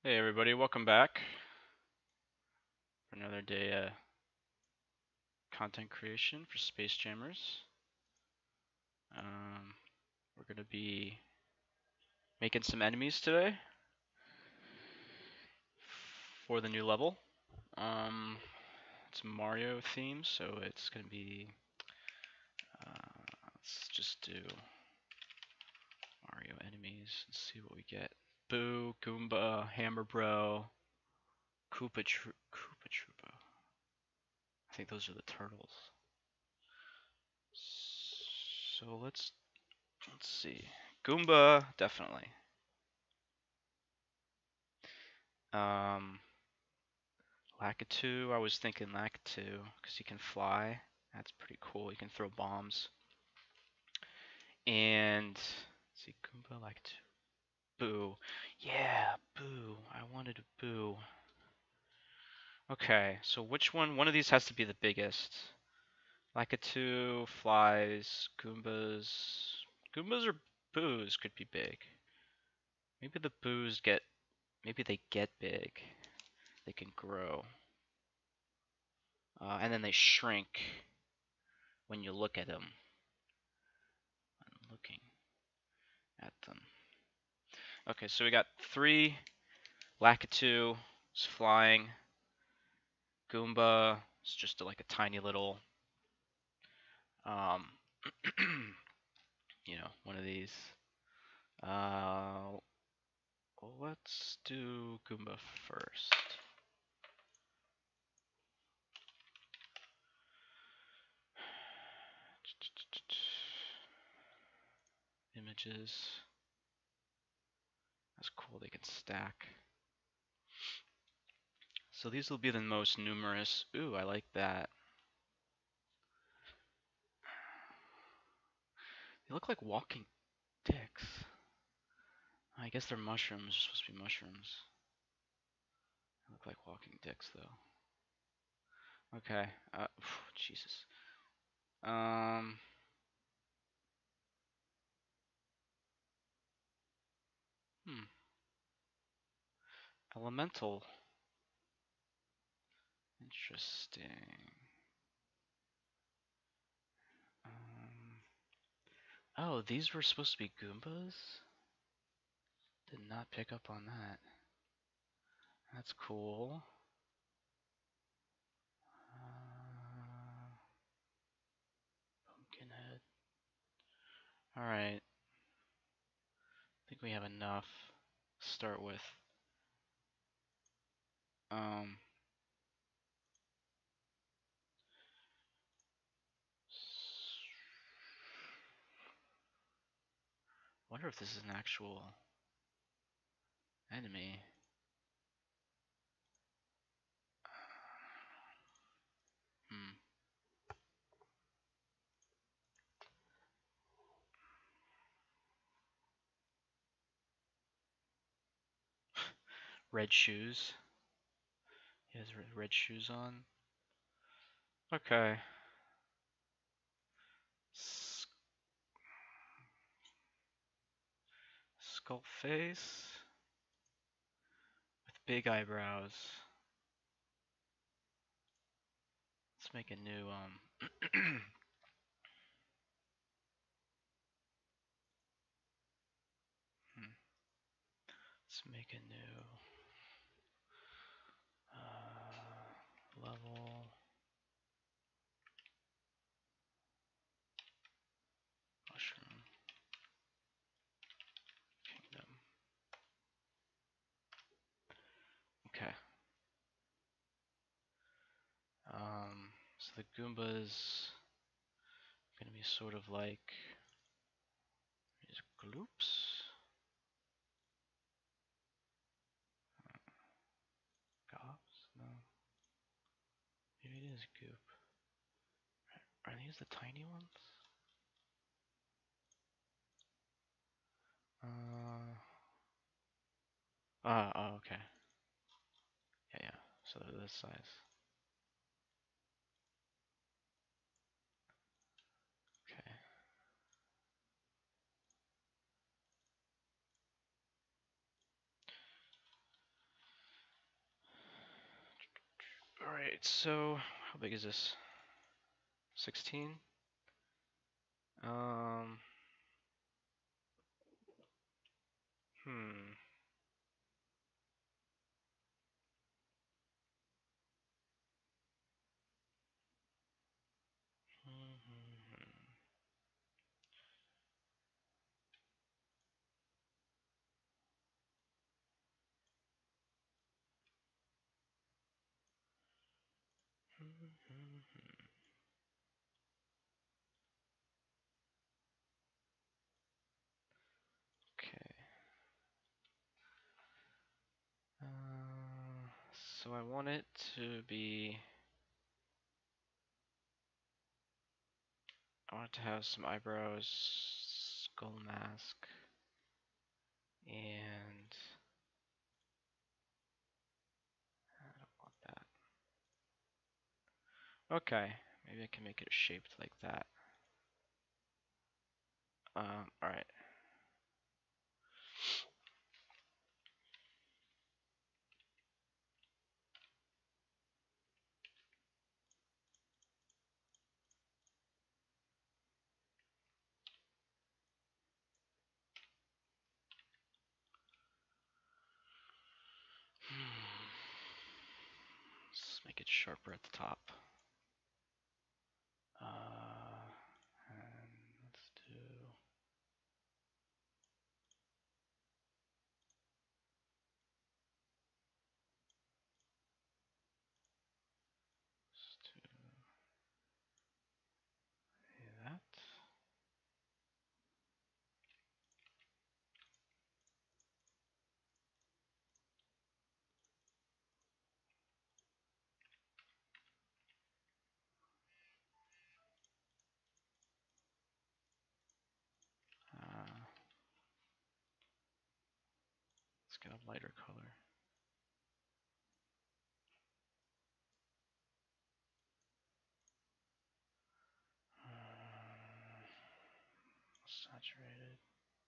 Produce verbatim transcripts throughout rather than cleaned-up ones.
Hey everybody, welcome back for another day of content creation for Space Jammers. Um, we're gonna be making some enemies today for the new level. Um, it's Mario theme, so it's gonna be. Uh, let's just do Mario enemies and see what we get. Boo, Goomba, Hammer Bro, Koopa, Tro Koopa Troopa. I think those are the turtles. So let's let's see. Goomba, definitely. Um, Lakitu, I was thinking Lakitu because he can fly. That's pretty cool. He can throw bombs. And let's see, Goomba, Lakitu, Boo. Yeah, Boo. I wanted a Boo. Okay, so which one? One of these has to be the biggest. Lakitu, flies, Goombas. Goombas or Boos could be big. Maybe the Boos get. Maybe they get big. They can grow. Uh, and then they shrink when you look at them. I'm looking at them. Okay, so we got three. Lakitu is flying. Goomba is just like a tiny little, um, you know, one of these. Uh, let's do Goomba first. Images. That's cool, they can stack. So these will be the most numerous. Ooh, I like that. They look like walking dicks. I guess they're mushrooms. They're supposed to be mushrooms. They look like walking dicks, though. Okay. Uh, Jesus. Um. Hmm. Elemental. Interesting. Um. Oh, these were supposed to be Goombas? Did not pick up on that. That's cool. Uh, Pumpkinhead. Alright. I think we have enough to start with. Um. Wonder if this is an actual enemy. Hmm. Red shoes. He has red shoes on. Okay. S Skull face with big eyebrows. Let's make a new um. hmm. Let's make a new uh, level. Mushroom Kingdom. Okay. Um. So the Goombas gonna be sort of like these gloops. Gobs? No. Maybe it is goop. Are these the tiny ones? Uh. Ah. Oh, okay. Yeah, yeah. So they're this size. Okay. Alright, so how big is this? sixteen? Um, hmm. Okay. Uh, so I want it to be. I want it to have some eyebrows, skull mask, and I don't want that. Okay, maybe I can make it shaped like that. Um, alright. Let's make it sharper at the top. Uh, and let's do. Let's do that. Uh, let's get a lighter color. Uh, saturated.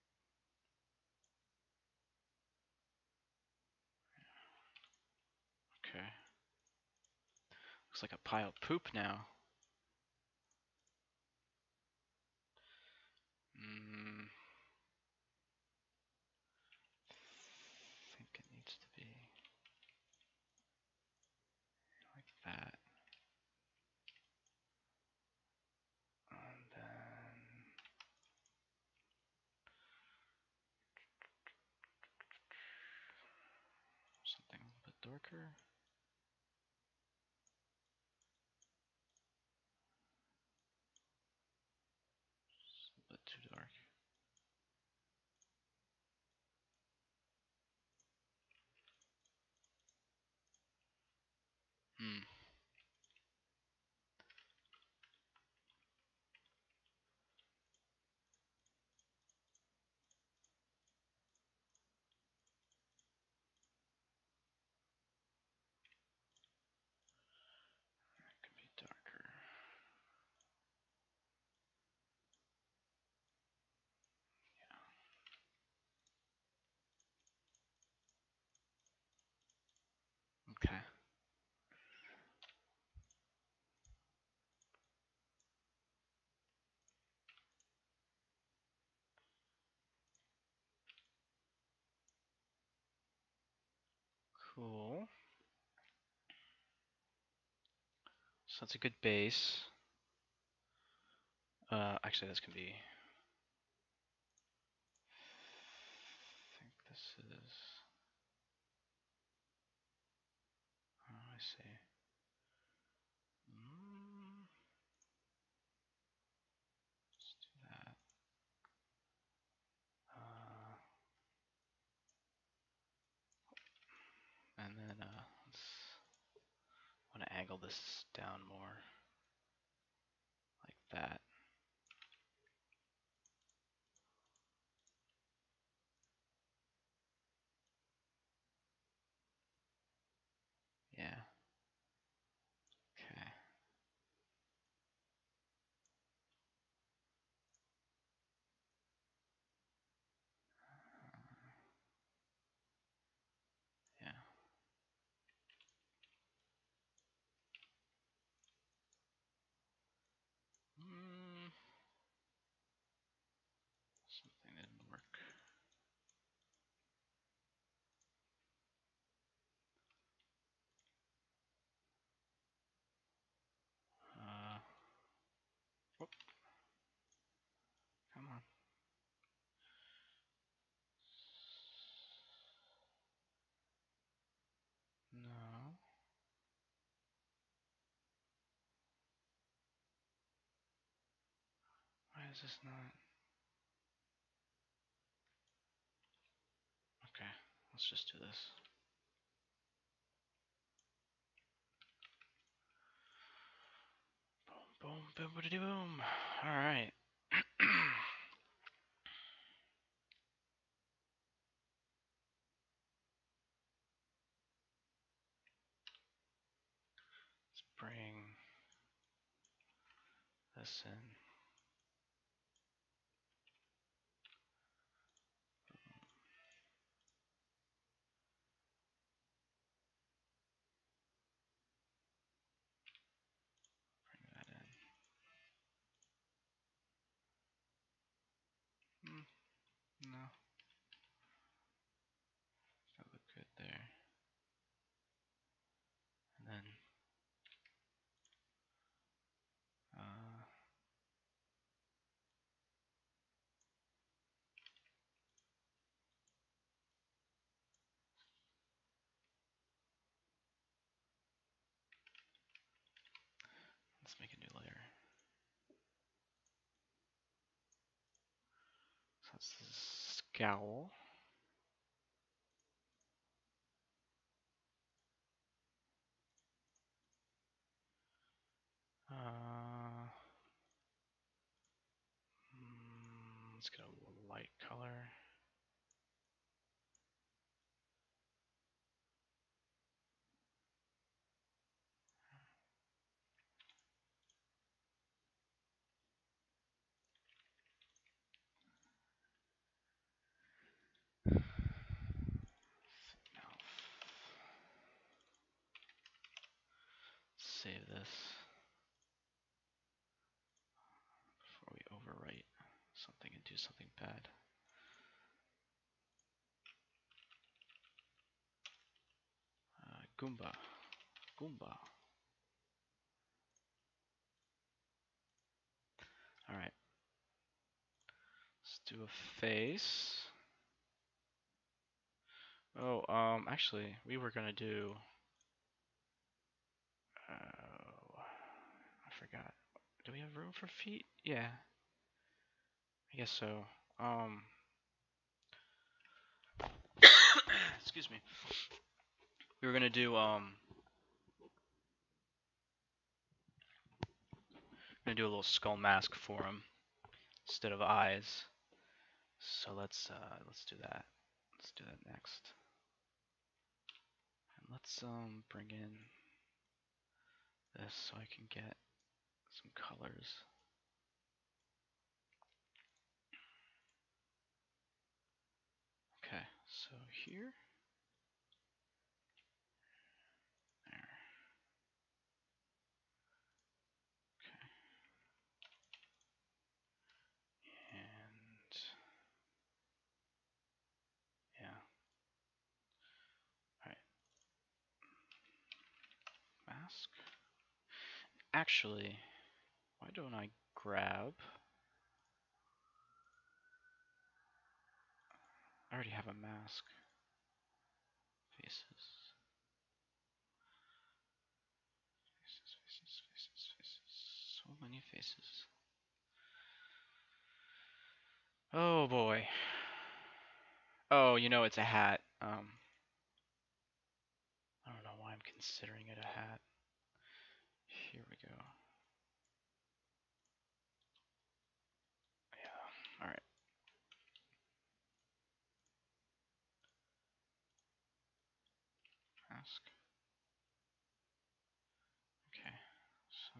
Okay. Looks like a pile of poop now. Mm, I think it needs to be like that. And then something a bit darker. Just a bit too dark. Hmm. It could be darker. Okay. Cool. So that's a good base. Uh, actually, this can be. I think this is. Oh, I see. Mm, let's do that. Uh, and then uh, let's want to angle this down more, like that. Yeah. Okay. Yeah. is this not? Okay, let's just do this. Boom, boom, boom, boom, boom. All right. Let's bring this in. Bring that in. Hmm, no. That look good there. And then uh let's make a new layer. So that's the scowl. Uh, mm, let's get a light color. Now, save this before we overwrite something and do something bad. Uh, Goomba. Goomba. Alright. Let's do a face. Oh, um, actually, we were gonna do. Oh, I forgot. Do we have room for feet? Yeah. I guess so. Um. Excuse me. We were gonna do, um. Gonna do a little skull mask for him instead of eyes. So let's uh let's do that. Let's do that next. And let's um bring in this so I can get some colors. Okay, so here. There. Okay. And yeah. Alright. Mask. Actually, why don't I grab? I already have a mask. Faces. Faces, faces, faces, faces. So many faces. Oh boy. Oh, you know, it's a hat. Um, I don't know why I'm considering it a hat. Here we go. Yeah, alright. Mask. Okay, so.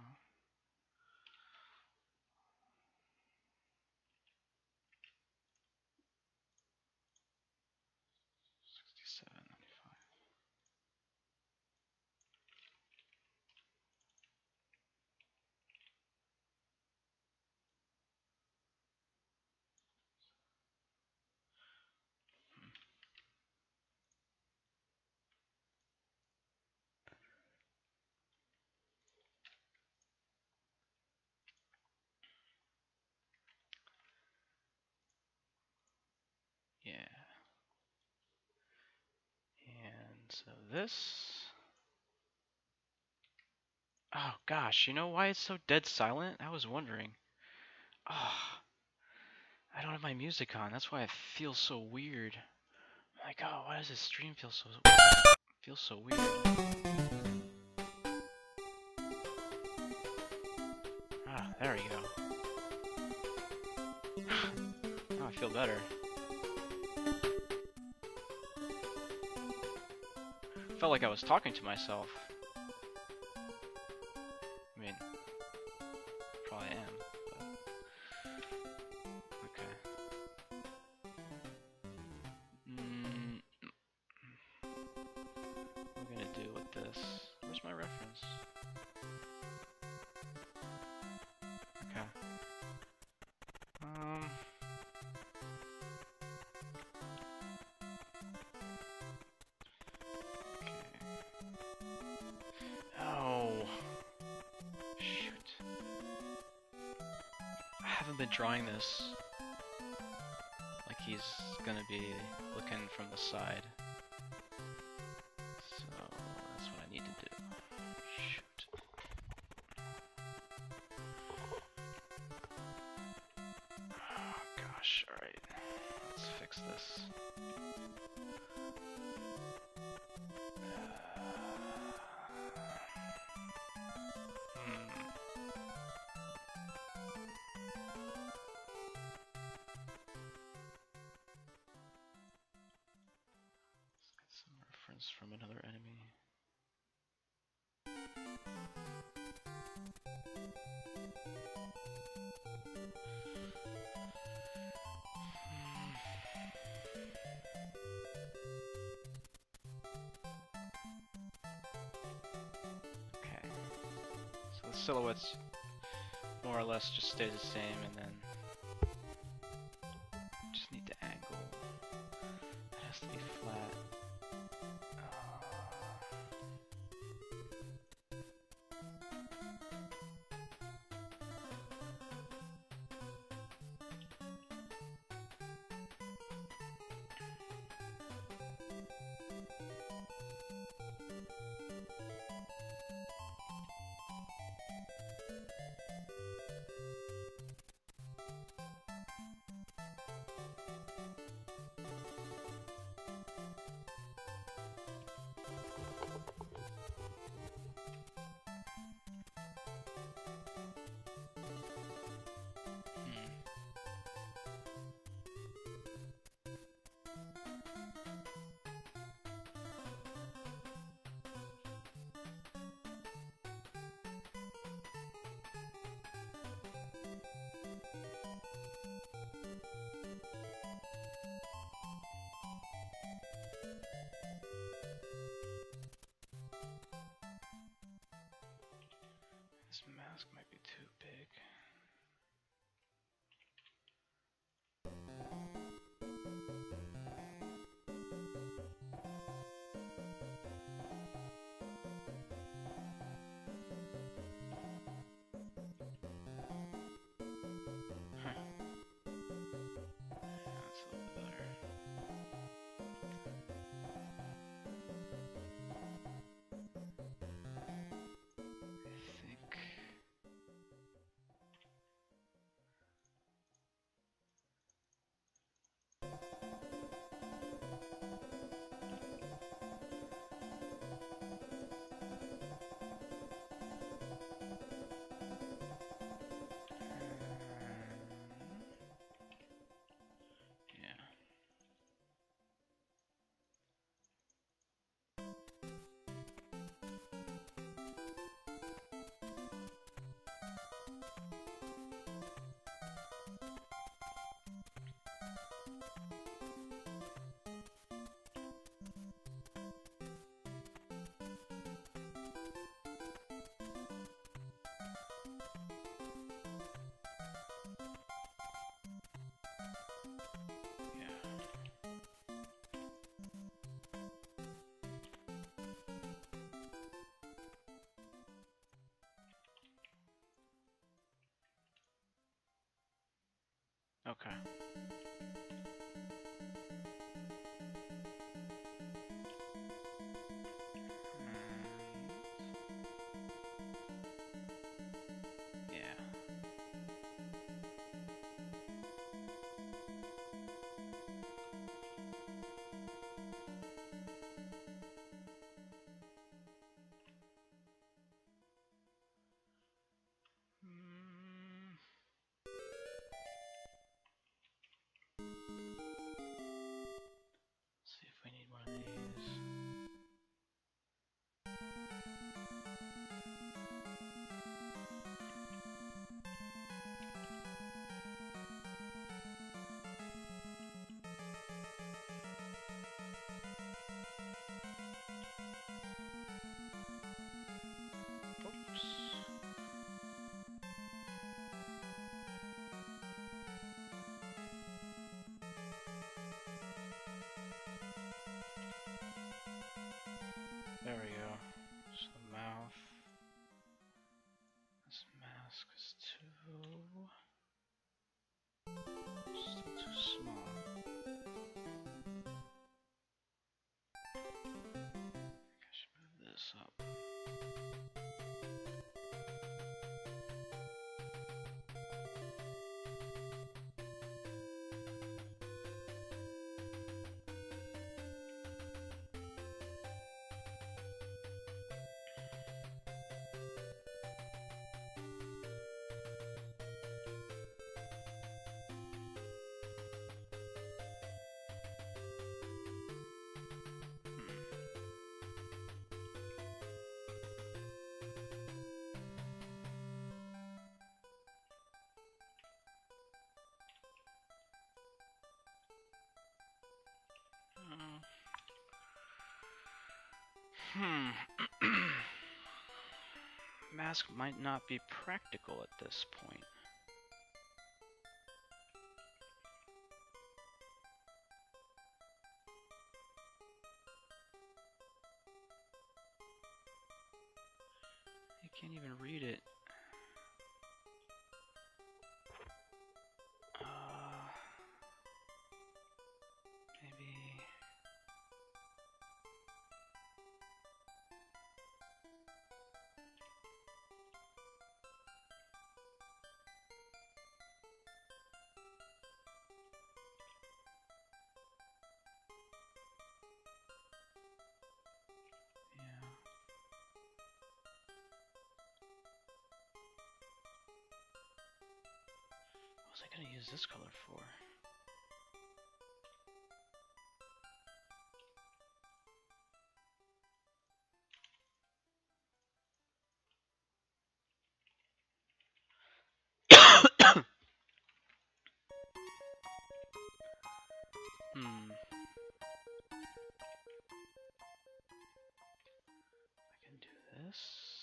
sixty-seven ninety-five. Yeah. And so this. Oh gosh, you know why it's so dead silent? I was wondering. Ah, oh, I don't have my music on. That's why it feels so weird. I'm like, oh, why does this stream feel so feel so weird? Ah, there we go. Oh, I feel better. Felt like I was talking to myself. I mean, probably am, but okay. Mm, what am I gonna do with this? Where's my reference? Okay. Um. Oh. Shoot. I haven't been drawing this like he's gonna be looking from the side. So that's what I need to do. Shoot. Oh gosh, alright. Let's fix this. From another enemy. Okay. So the silhouettes more or less just stay the same, and then just need to angle. It has to be flat. This mask might be too big. Huh. Yeah, that's a little better. I think. Okay. And yeah. small. I should move this up. Hmm. Mask might not be practical at this point. You can't even read it. Uh, maybe... Yeah. What was I gonna use this color for? Hmm. I can do this.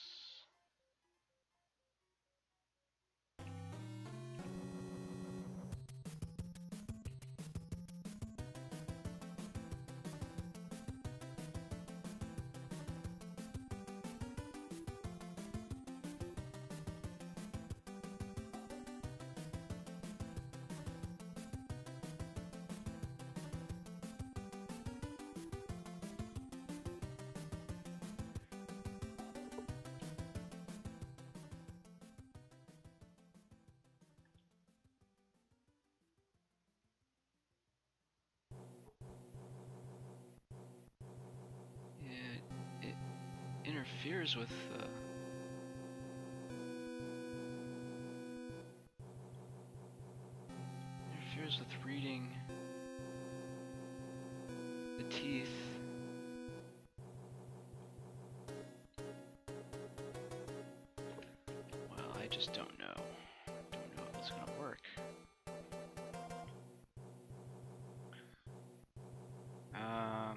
Yeah, it interferes with uh, interferes with reading the teeth. Well, I just don't know. Don't know if it's gonna work. Um.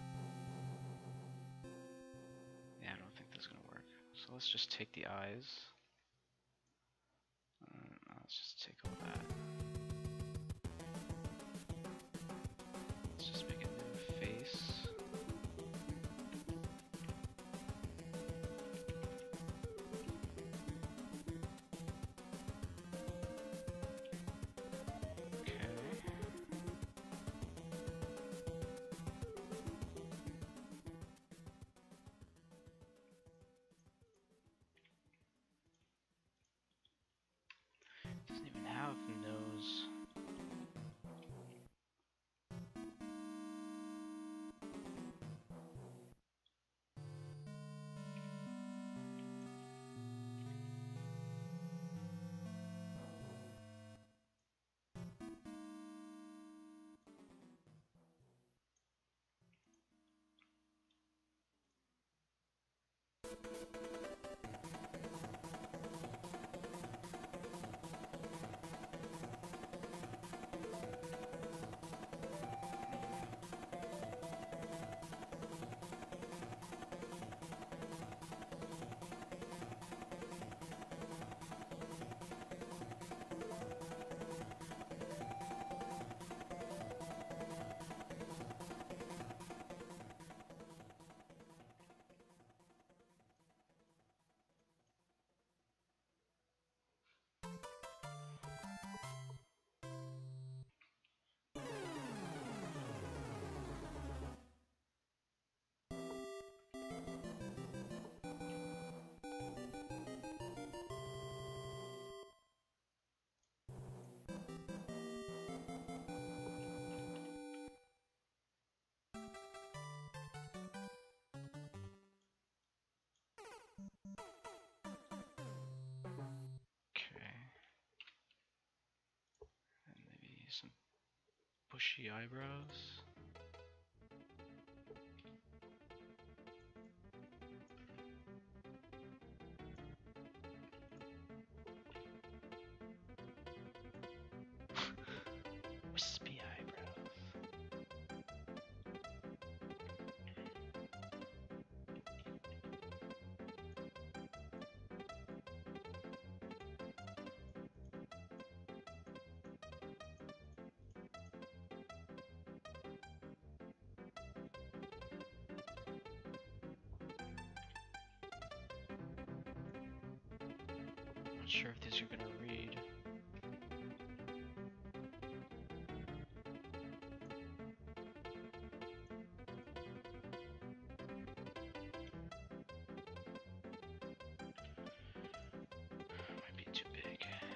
Yeah, I don't think that's gonna work. So let's just take the eyes. Uh, let's just take all that. Let's just make a new face. Okay. Doesn't even have nose. bushy eyebrows. Wispy eyebrows. Not sure if these are gonna read. Might be too big.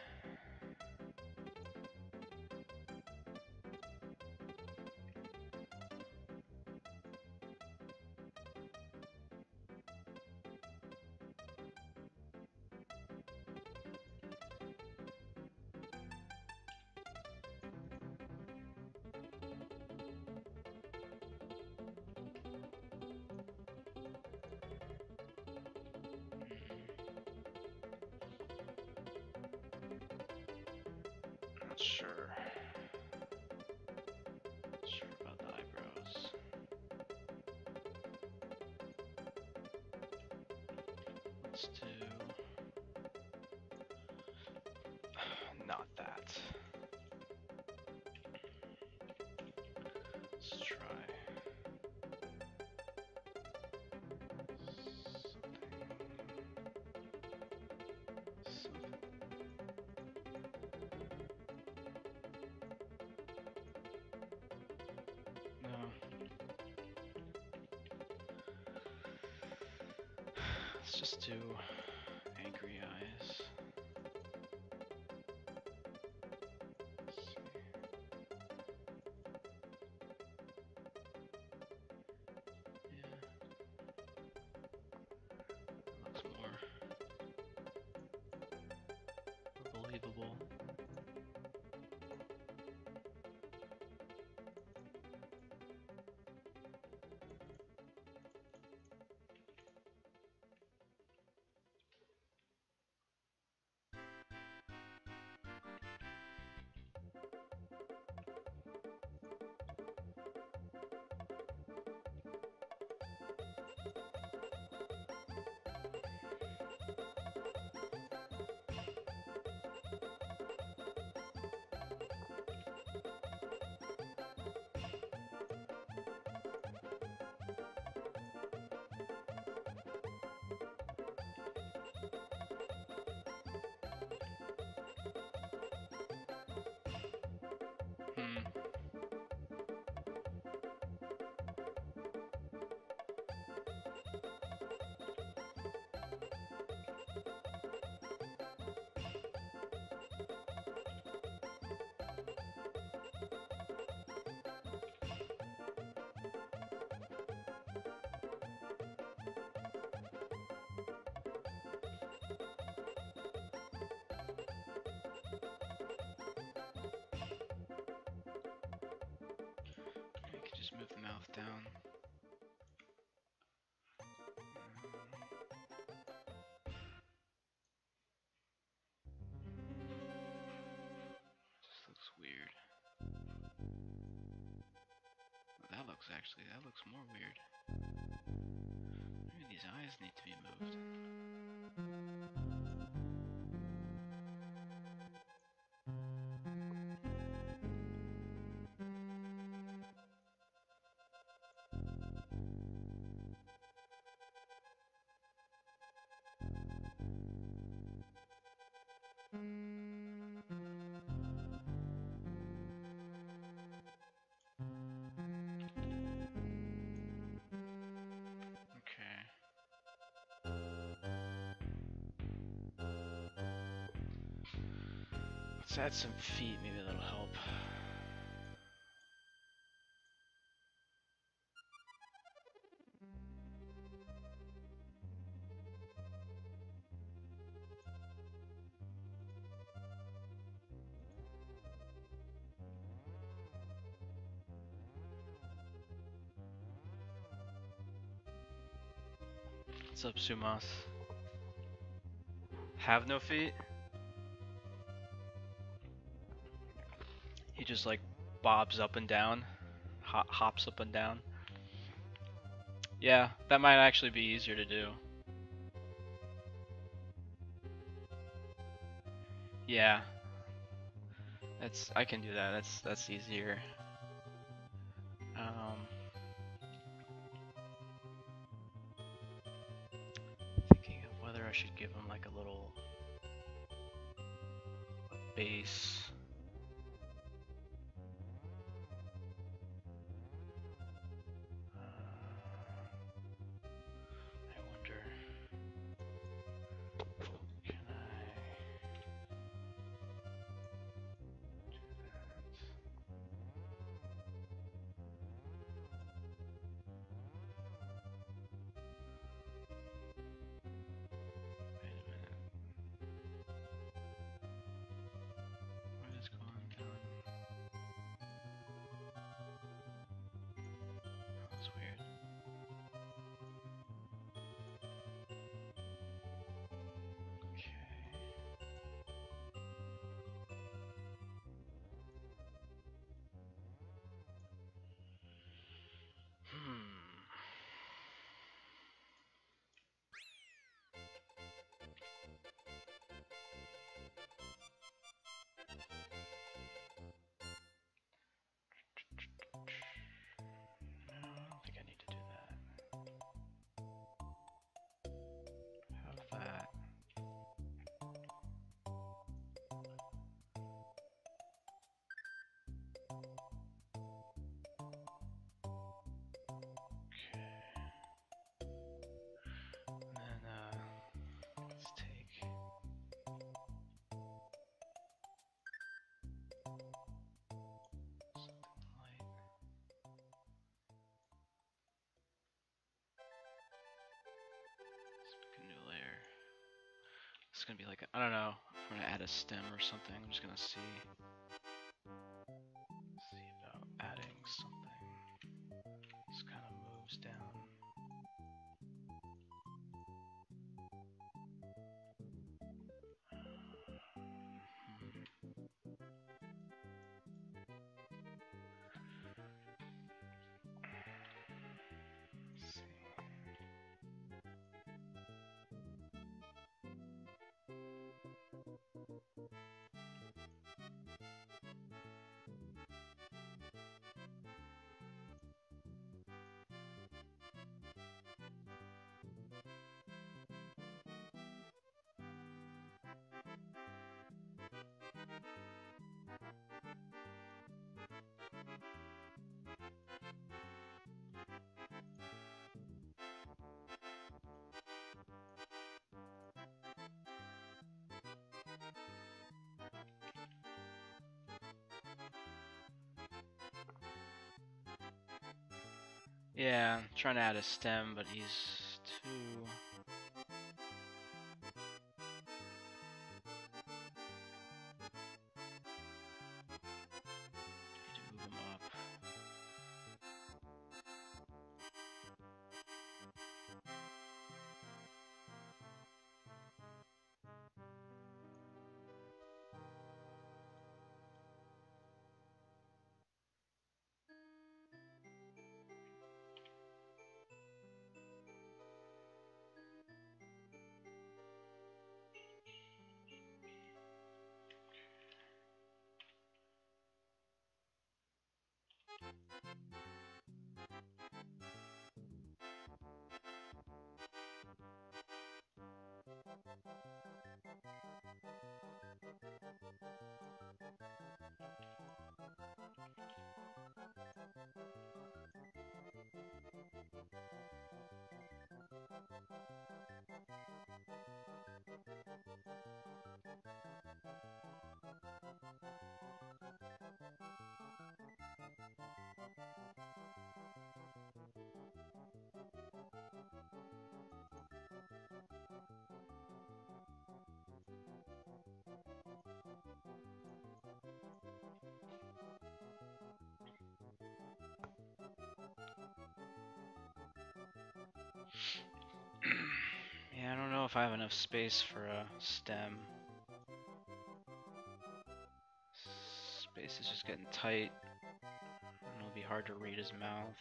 Not sure. Not sure about the eyebrows. Let's do not that. Let's try something. Something. No. Let's just do angry eyes. Let's see. Yeah. That looks more believable. Hmm. I could just move the mouth down. Just looks weird. That looks actually, that looks more weird. Maybe these eyes need to be moved. Okay. Let's add some feet, maybe that'll help. What's up, Sumoth? Have no feet? He just like bobs up and down, hop, hops up and down. Yeah, that might actually be easier to do. Yeah, that's I can do that. That's that's easier. Um, thinking of whether I should give him like a little base. I wonder, can I do that? Wait a minute. What is going down? That's weird. Okay. Hmm. No, I don't think I need to do that. Have that. Okay. And then uh, let's take something light. Let's make a new layer. It's gonna be like a, I don't know. I'm gonna add a stem or something. I'm just gonna see see about adding something. This kind of moves down. Let's see. Yeah, I'm trying to add a stem, but he's too. Need to move him up. I don't know if I have enough space for a stem. Space is just getting tight, and it'll be hard to read his mouth.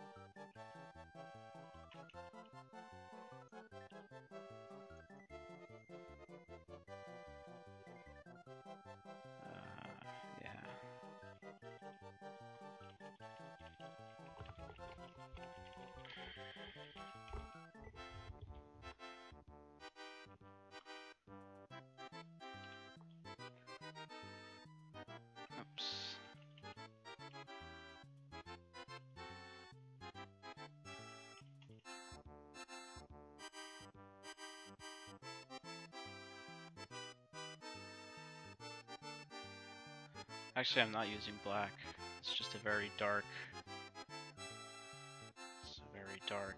Uh, yeah. Oops. Actually, I'm not using black. It's just a very dark. It's a very dark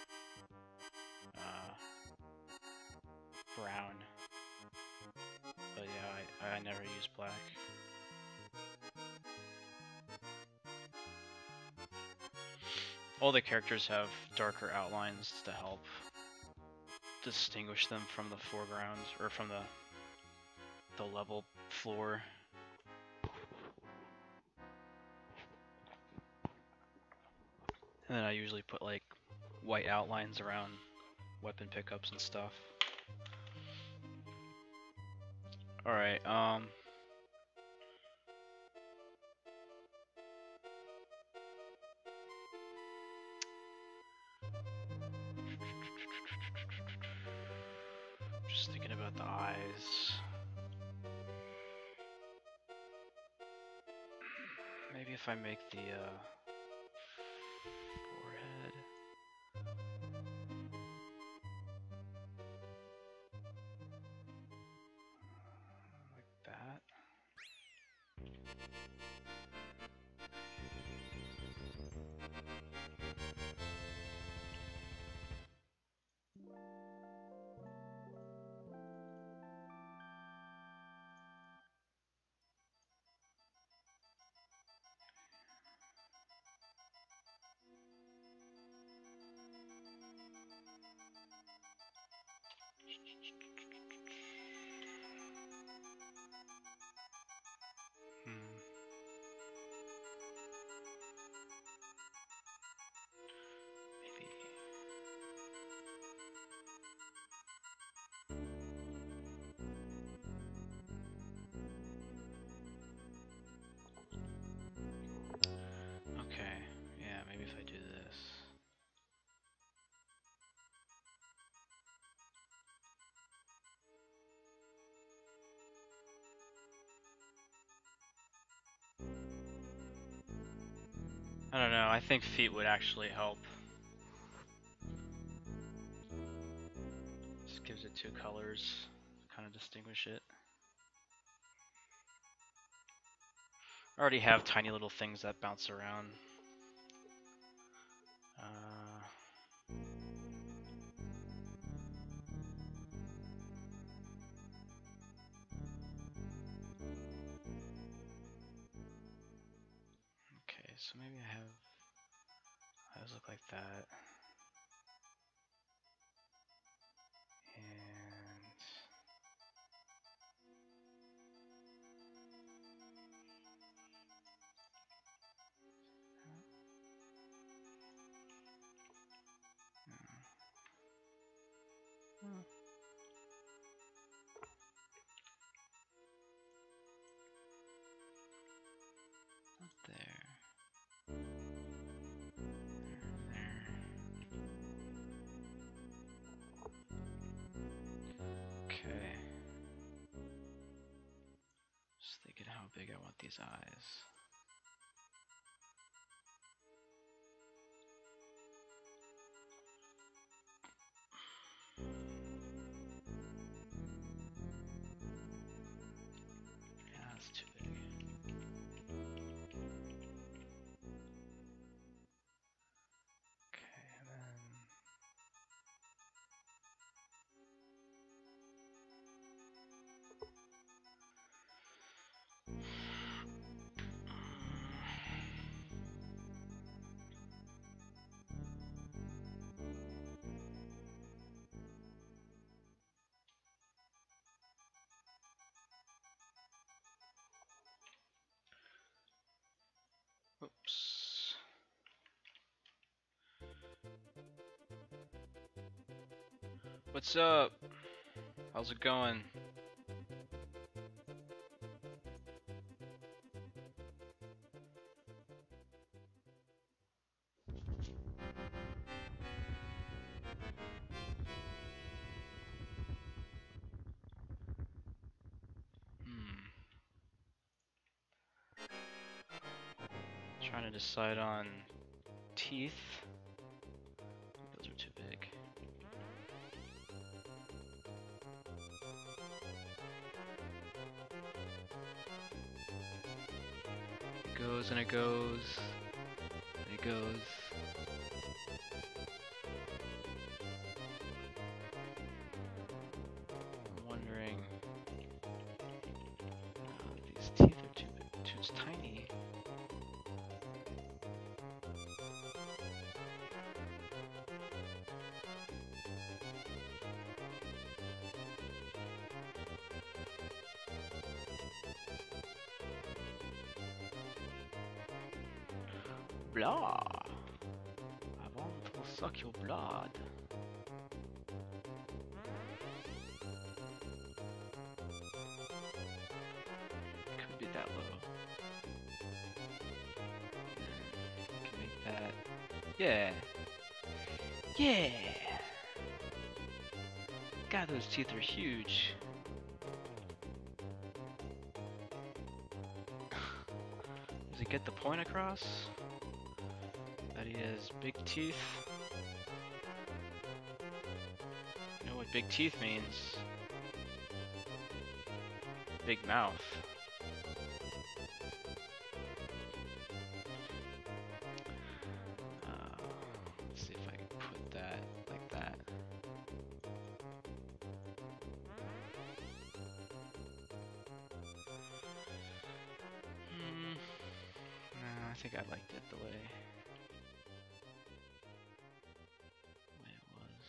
uh, brown. But yeah, I, I never use black. All the characters have darker outlines to help distinguish them from the foreground, or from the the level floor. And then I usually put like white outlines around weapon pickups and stuff. Alright, um... just thinking about the eyes. Maybe if I make the, uh... forehead... like that. Hmm. Maybe... Okay, yeah, maybe if I do this. I don't know, I think feet would actually help. Just gives it two colors, kind of distinguish it. I already have tiny little things that bounce around. Uh, okay, so maybe I have eyes look like that. And hmm. Not there. There. Okay. Just thinking how big I want these eyes. Yeah, that's too big. Okay, and then What's up? How's it going? Hmm. Trying to decide on teeth. Those are too big. It goes and it goes and it goes. I'm wondering. Oh, these teeth are too big, too tiny. Blah. I want to suck your blood. Could be that low. Can make that. Yeah. Yeah. God, those teeth are huge. Does he get the point across? That he has big teeth? You know what big teeth means? Big mouth. Uh, let's see if I can put that like that. Hmm. No, I think I liked it the way. way it was.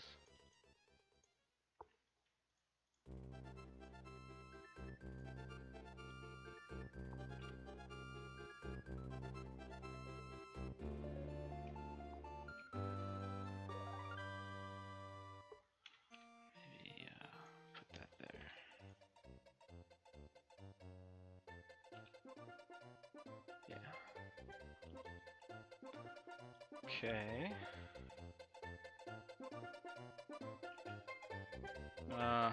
Maybe uh, put that there. Yeah. Okay. Uh,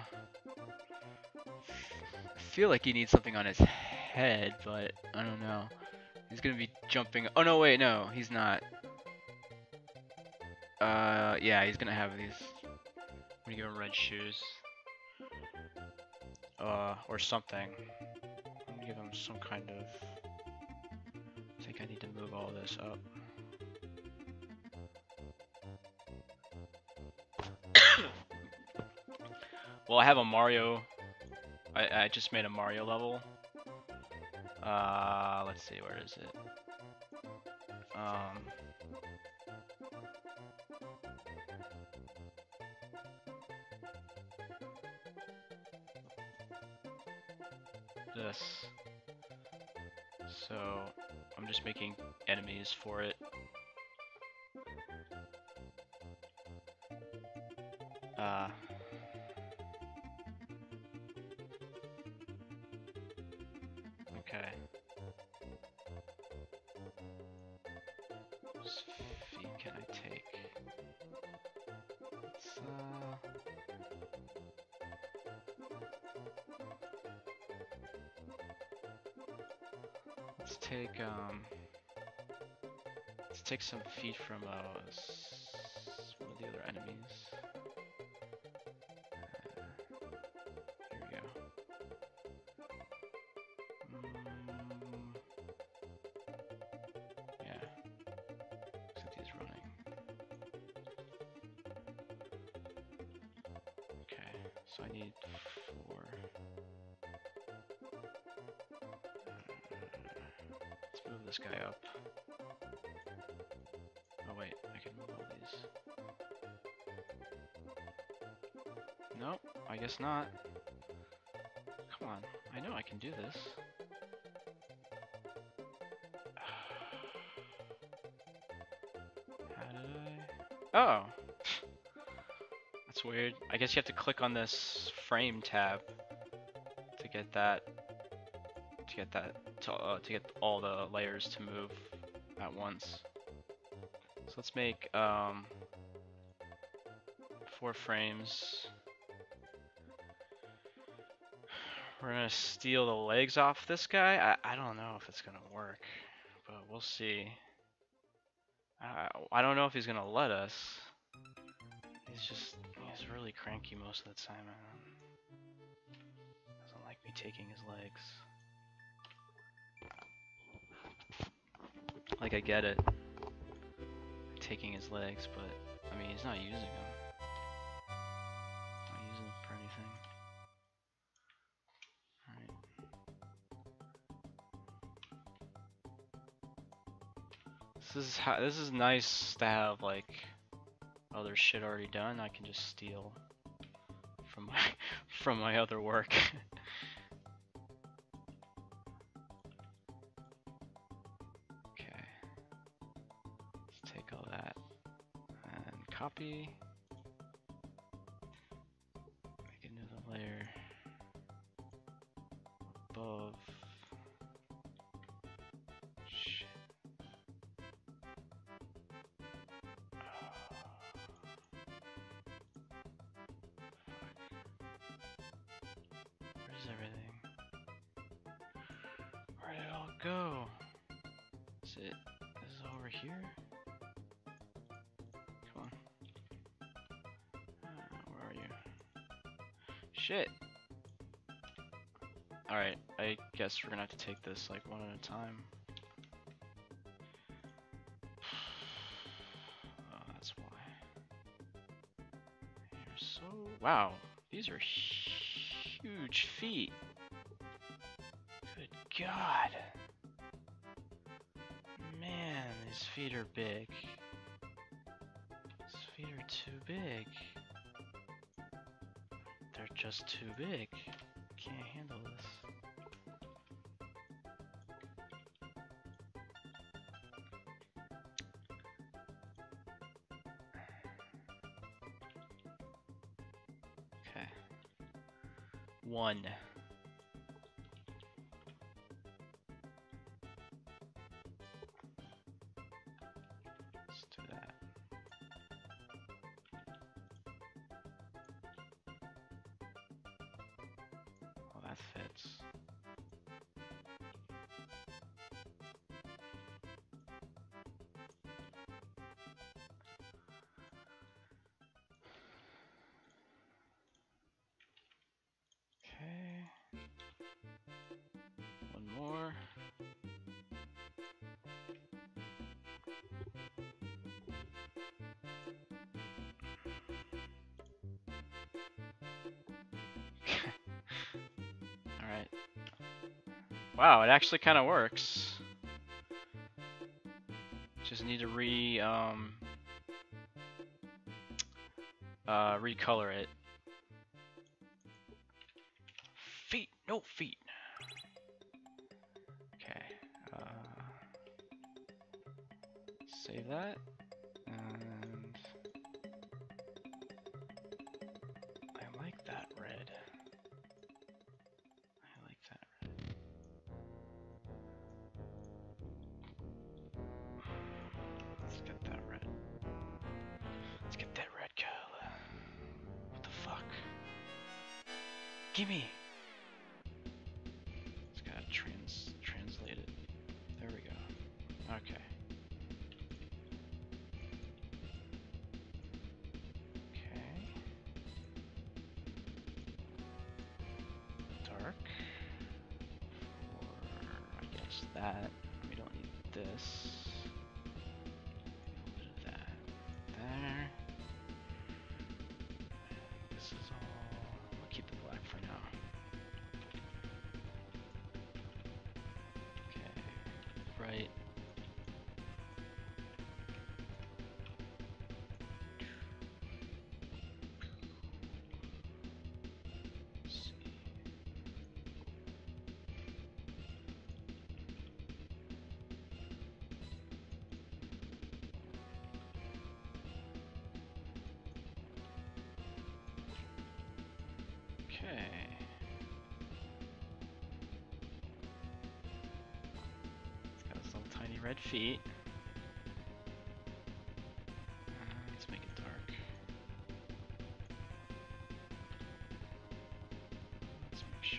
I feel like he needs something on his head, but I don't know. He's gonna be jumping. Oh no, wait, no, he's not. Uh, yeah, he's gonna have these. I'm gonna give him red shoes. Uh, or something. I'm gonna give him some kind of. I think I need to move all this up. Well, I have a Mario. I, I just made a Mario level. Uh, let's see, where is it? Um, this. So, I'm just making enemies for it. Uh, okay. Whose feet can I take? Let's, uh... Let's take, um... Let's take some feet from, uh, one of the other enemies. Uh, here we go. Mm, yeah. Except he's running. Okay, so I need four. Let's move this guy up. Oh wait, I can move all these. Nope, I guess not. Come on, I know I can do this. How did I? Oh! That's weird. I guess you have to click on this frame tab to get that to get that to, uh, to get all the layers to move at once. So let's make um, four frames. We're gonna steal the legs off this guy. I, I don't know if it's gonna work, but we'll see. I, I don't know if he's gonna let us. He's just, he's really cranky most of the time. I don't, doesn't like me taking his legs. Like, I get it, taking his legs, but I mean, he's not using them. Not using them for anything. This is how, this is nice to have like other shit already done. I can just steal from my from my other work. Okay, let's take all that and copy. Make another layer above. Go. Is it? Is it over here? Come on. Uh, where are you? Shit. All right. I guess we're gonna have to take this like one at a time. Oh, that's why. You're so. Wow. These are huge feet. Good God. Man, these feet are big. These feet are too big. They're just too big. Can't handle this. Okay. One. Fits. Okay. One more. Alright. Wow, it actually kind of works. Just need to re um uh recolor it. Feet, no feet. Okay. Uh, save that. And I like that red. Gimme! It's gotta trans translate it. There we go. Okay. Okay. Dark. For I guess that. We don't need this. A little bit of that. There. This is all. We'll keep the black for now. Okay, right. It's got his little tiny red feet. Uh, let's make it dark. Let's make sure.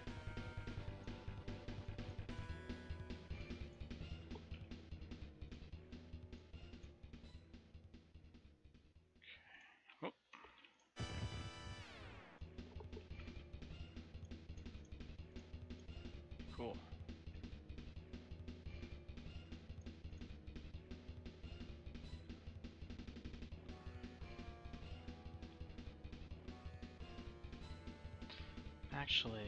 Oh. Cool. Actually,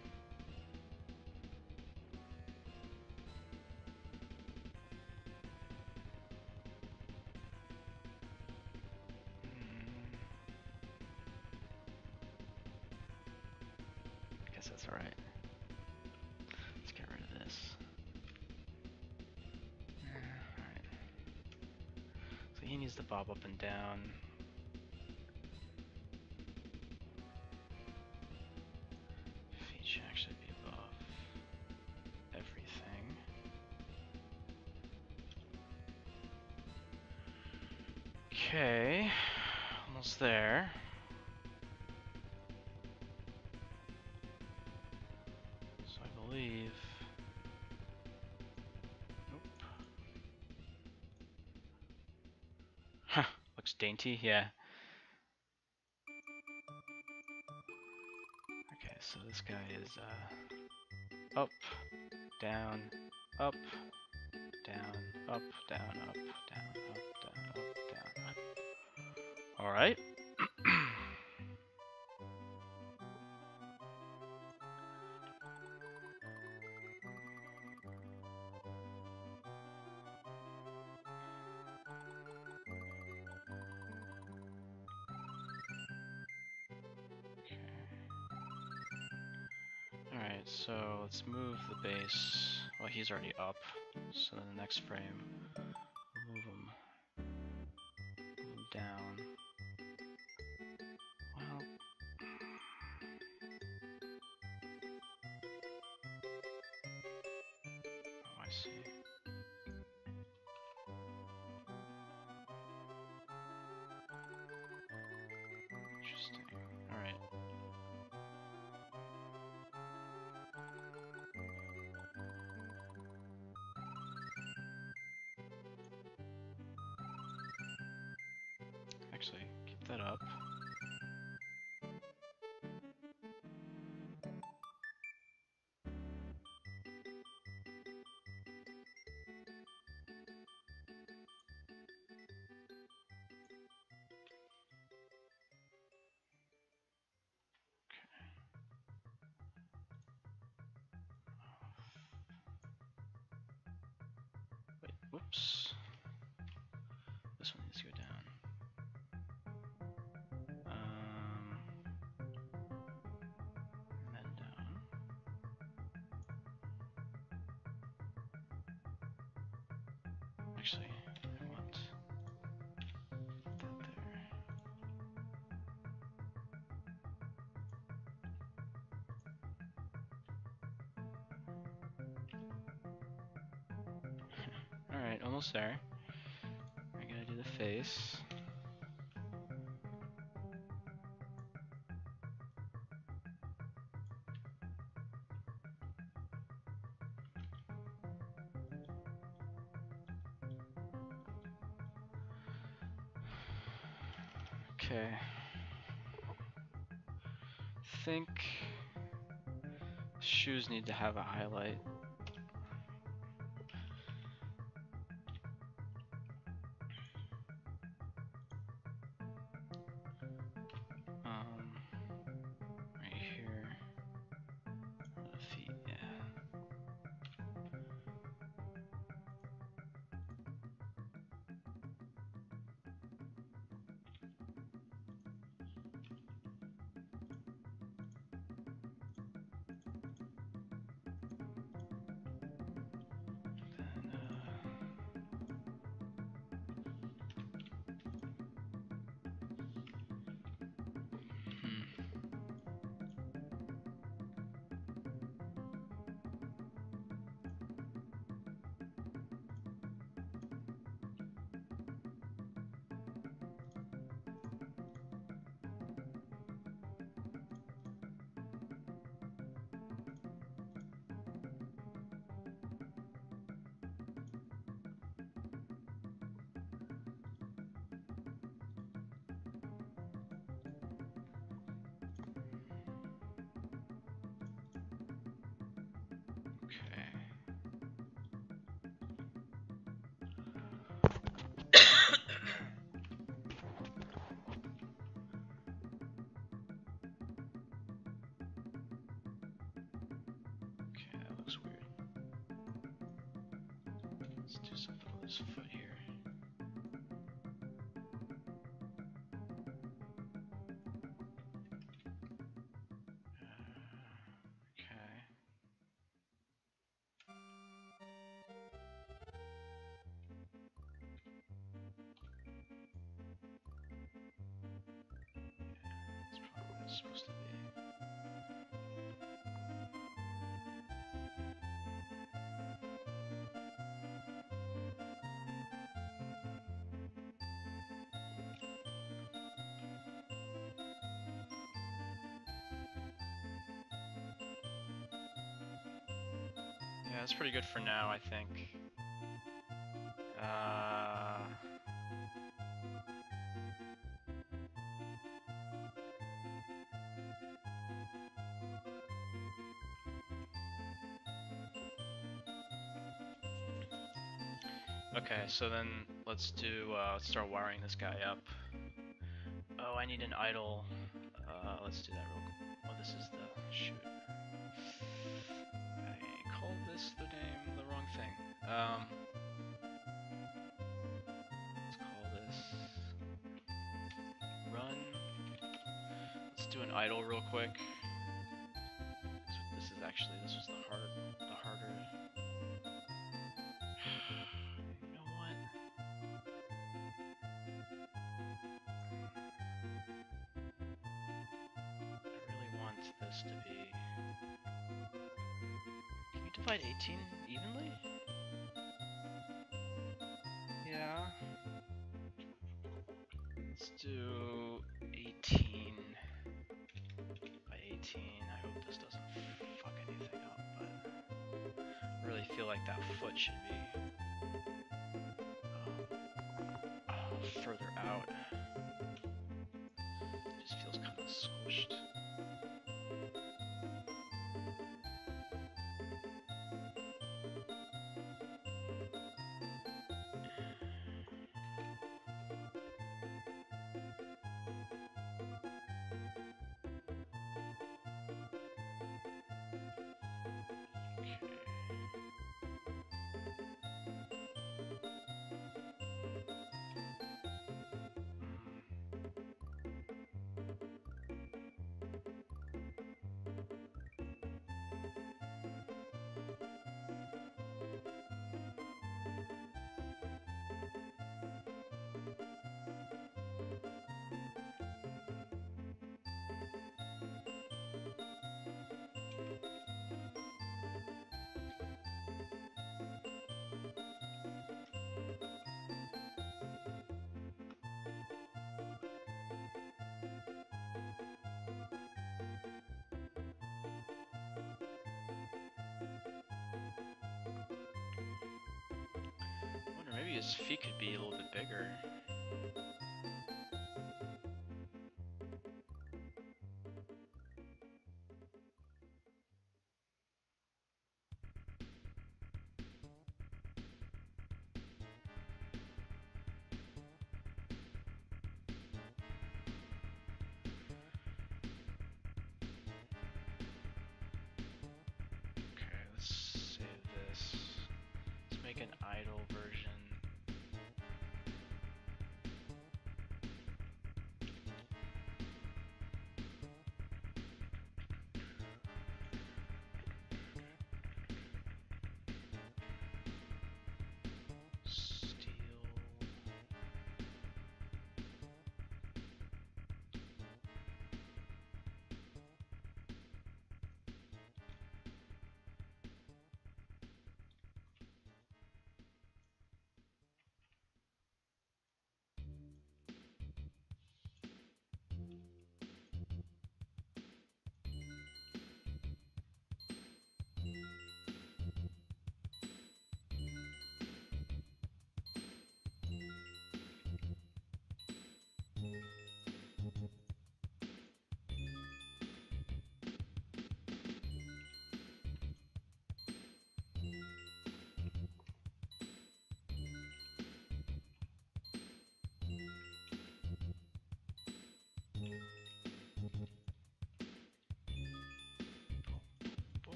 mm, I guess that's alright. Let's get rid of this. Uh, alright. So he needs to bob up and down. Feet should actually be above everything. Okay, almost there. So I believe. Nope. Huh, looks dainty, yeah. Okay, so this guy is uh, up, down, up, down, up, down, up, down, up, down, up, down, up. All right. Alright, so let's move the base. Well, he's already up, so in the next frame, we'll move him, move him down. Well, oh, I see. Interesting. Alright. Actually, keep that up. Wait, whoops. This one needs to go down. Um, and then down. Actually, I want that there. Alright, almost there. I gotta do the face. Okay. Think shoes need to have a highlight. Um, right here. Or the feet, yeah. this foot here. Supposed to be. Yeah, that's pretty good for now, I think. Uh... Okay, so then let's do, uh, let's start wiring this guy up. Oh, I need an idle. Uh, let's do that real quick. Oh, this is the, shoot. I called this the name, the wrong thing. Um, let's call this run. Let's do an idle real quick. This, this is actually, this was the hard, the harder. You know what? I really want this to be. Can you divide eighteen evenly? Yeah. Let's do eighteen by eighteen. I hope this doesn't fuck anything up, but I really feel like that foot should be um, oh, further out. It just feels kind of squished. Maybe his feet could be a little bit bigger. Okay, let's save this. Let's make an idle version.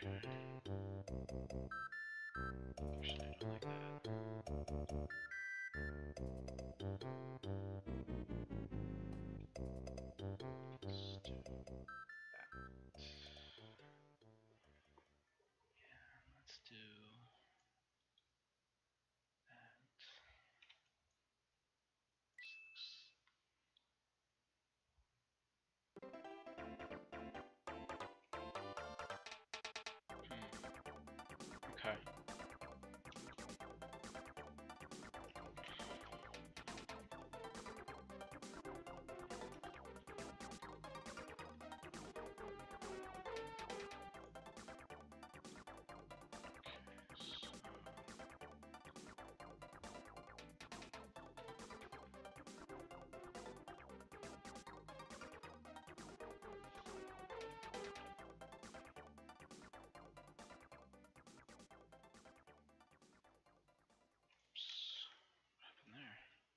Actually, I don't like that. Let's do that. Yeah, let's do that. Hmm. Okay. What happened there?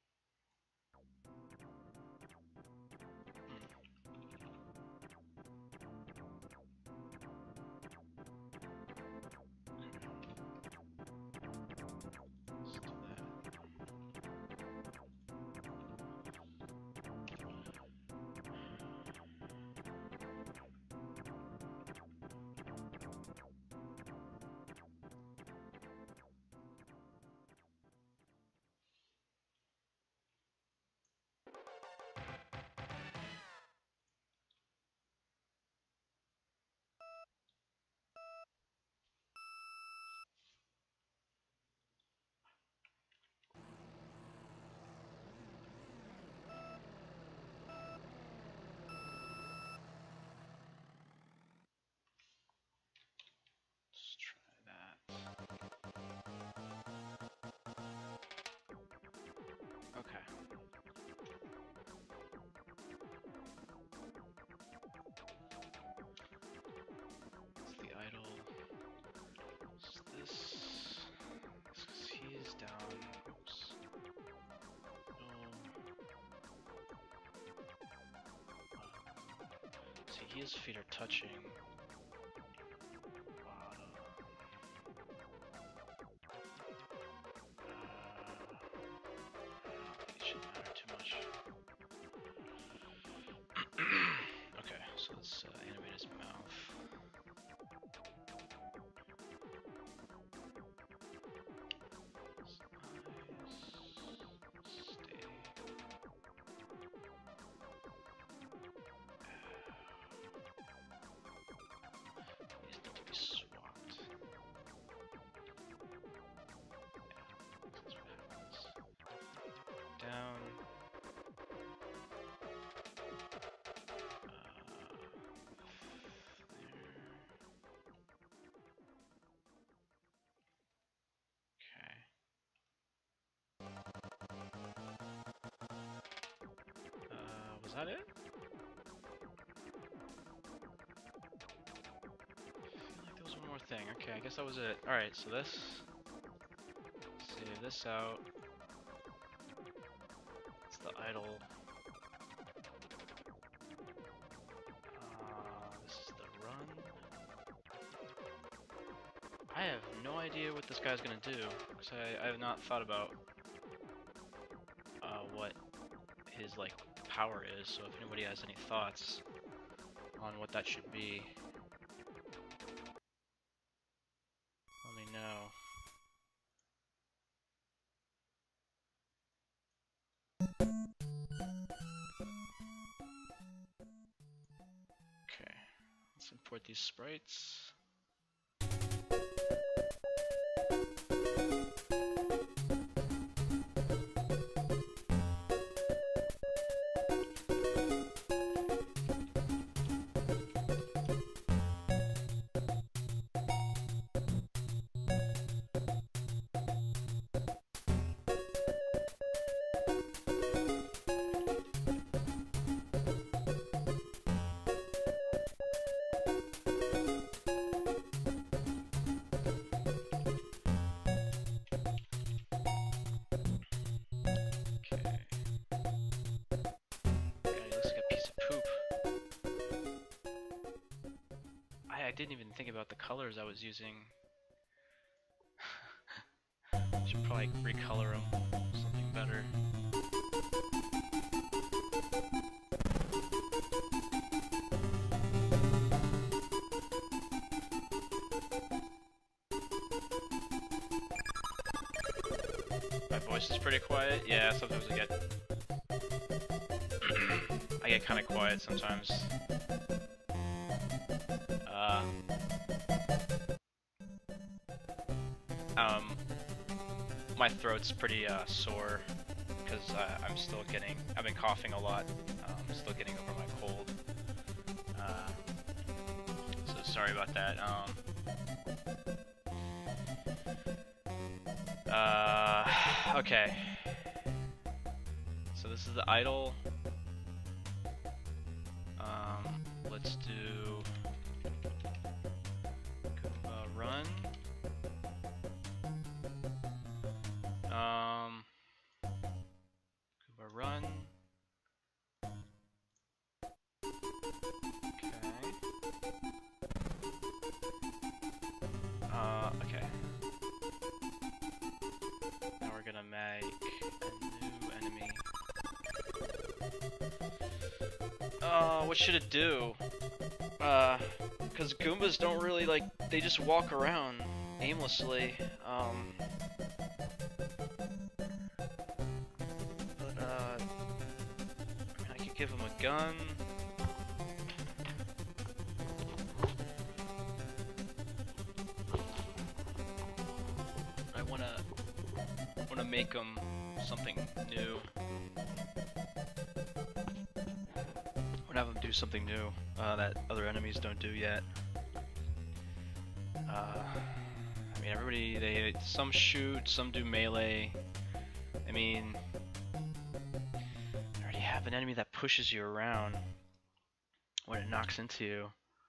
Let's do that. Let's try that. Okay. It's the idol. It's this. It's he is down. Oops. No. See, his feet are touching. Bottom. Uh, it shouldn't matter too much. Okay, so let's uh, animate his mouth. His eyes stay. These need to be swapped. Yeah, that's what happens. Down. Uh, there. Okay. Uh, was that it? I feel like there was one more thing. Okay, I guess that was it. Alright, so this. Save this out. It's the idol. Uh, this is the run. I have no idea what this guy's gonna do, because I, I have not thought about uh, what his like power is, so if anybody has any thoughts on what that should be, let me know. Okay, let's import these sprites. colors I was using. I should probably recolor them something better. My voice is pretty quiet. Yeah, sometimes I get I get kind of quiet sometimes. Uh, um, my throat's pretty uh, sore because uh, I'm still getting. I've been coughing a lot. Um, I'm still getting over my cold. Uh, so sorry about that. Um, uh, okay. So this is the idol. Um, let's do Goomba run. Um, Goomba run. Okay. Uh, okay. Now we're gonna make a new enemy. Uh, what should it do? Uh, because Goombas don't really, like, they just walk around aimlessly. Um, but, uh, I mean, I could give him a gun. I wanna, wanna make him something new. Have them do something new uh, that other enemies don't do yet. Uh, I mean, everybody, they some shoot, some do melee. I mean, I already have an enemy that pushes you around when it knocks into you.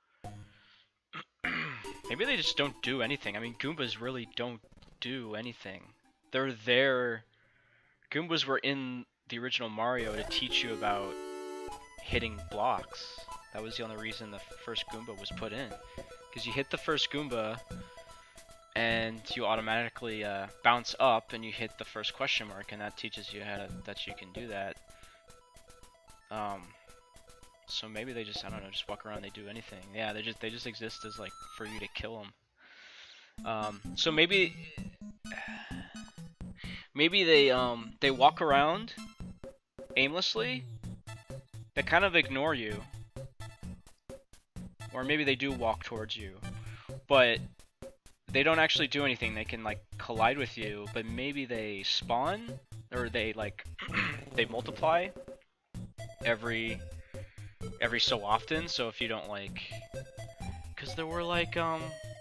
Maybe they just don't do anything. I mean, Goombas really don't do anything. They're there. Goombas were in the original Mario to teach you about hitting blocks. That was the only reason the first Goomba was put in. Because you hit the first Goomba and you automatically uh, bounce up and you hit the first question mark, and that teaches you how to, that you can do that. Um, so maybe they just, I don't know, just walk around, they do anything. Yeah, they just they just exist as like for you to kill them. Um, so maybe maybe they um they walk around aimlessly. They kind of ignore you. Or maybe they do walk towards you. But they don't actually do anything. They can like collide with you, but maybe they spawn or they like they multiply every every so often. So if you don't like, cuz there were like um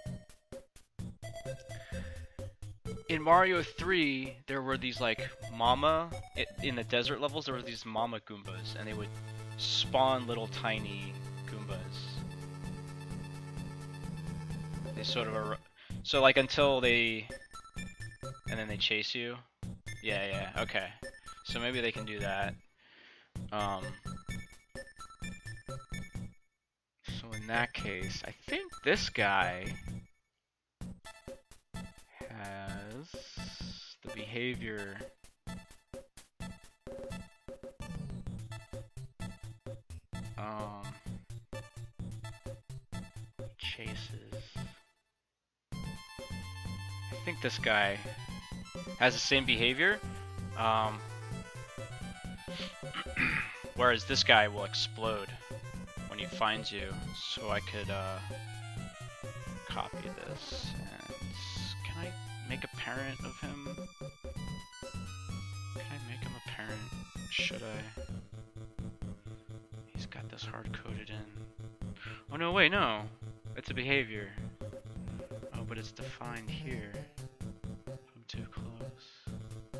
in Mario three, there were these like mama in the desert levels. There were these mama Goombas, and they would spawn little tiny Goombas. They sort of are, so like until they, and then they chase you. Yeah, yeah, okay. So maybe they can do that. Um. So in that case, I think this guy has the behavior. Um, chases. I think this guy has the same behavior. Um, whereas this guy will explode when he finds you. So I could uh, copy this and can I make a parent of him? Can I make him a parent? Should I? He's got this hard-coded in. Oh no, wait, no. It's a behavior. Oh, but it's defined here. I'm too close.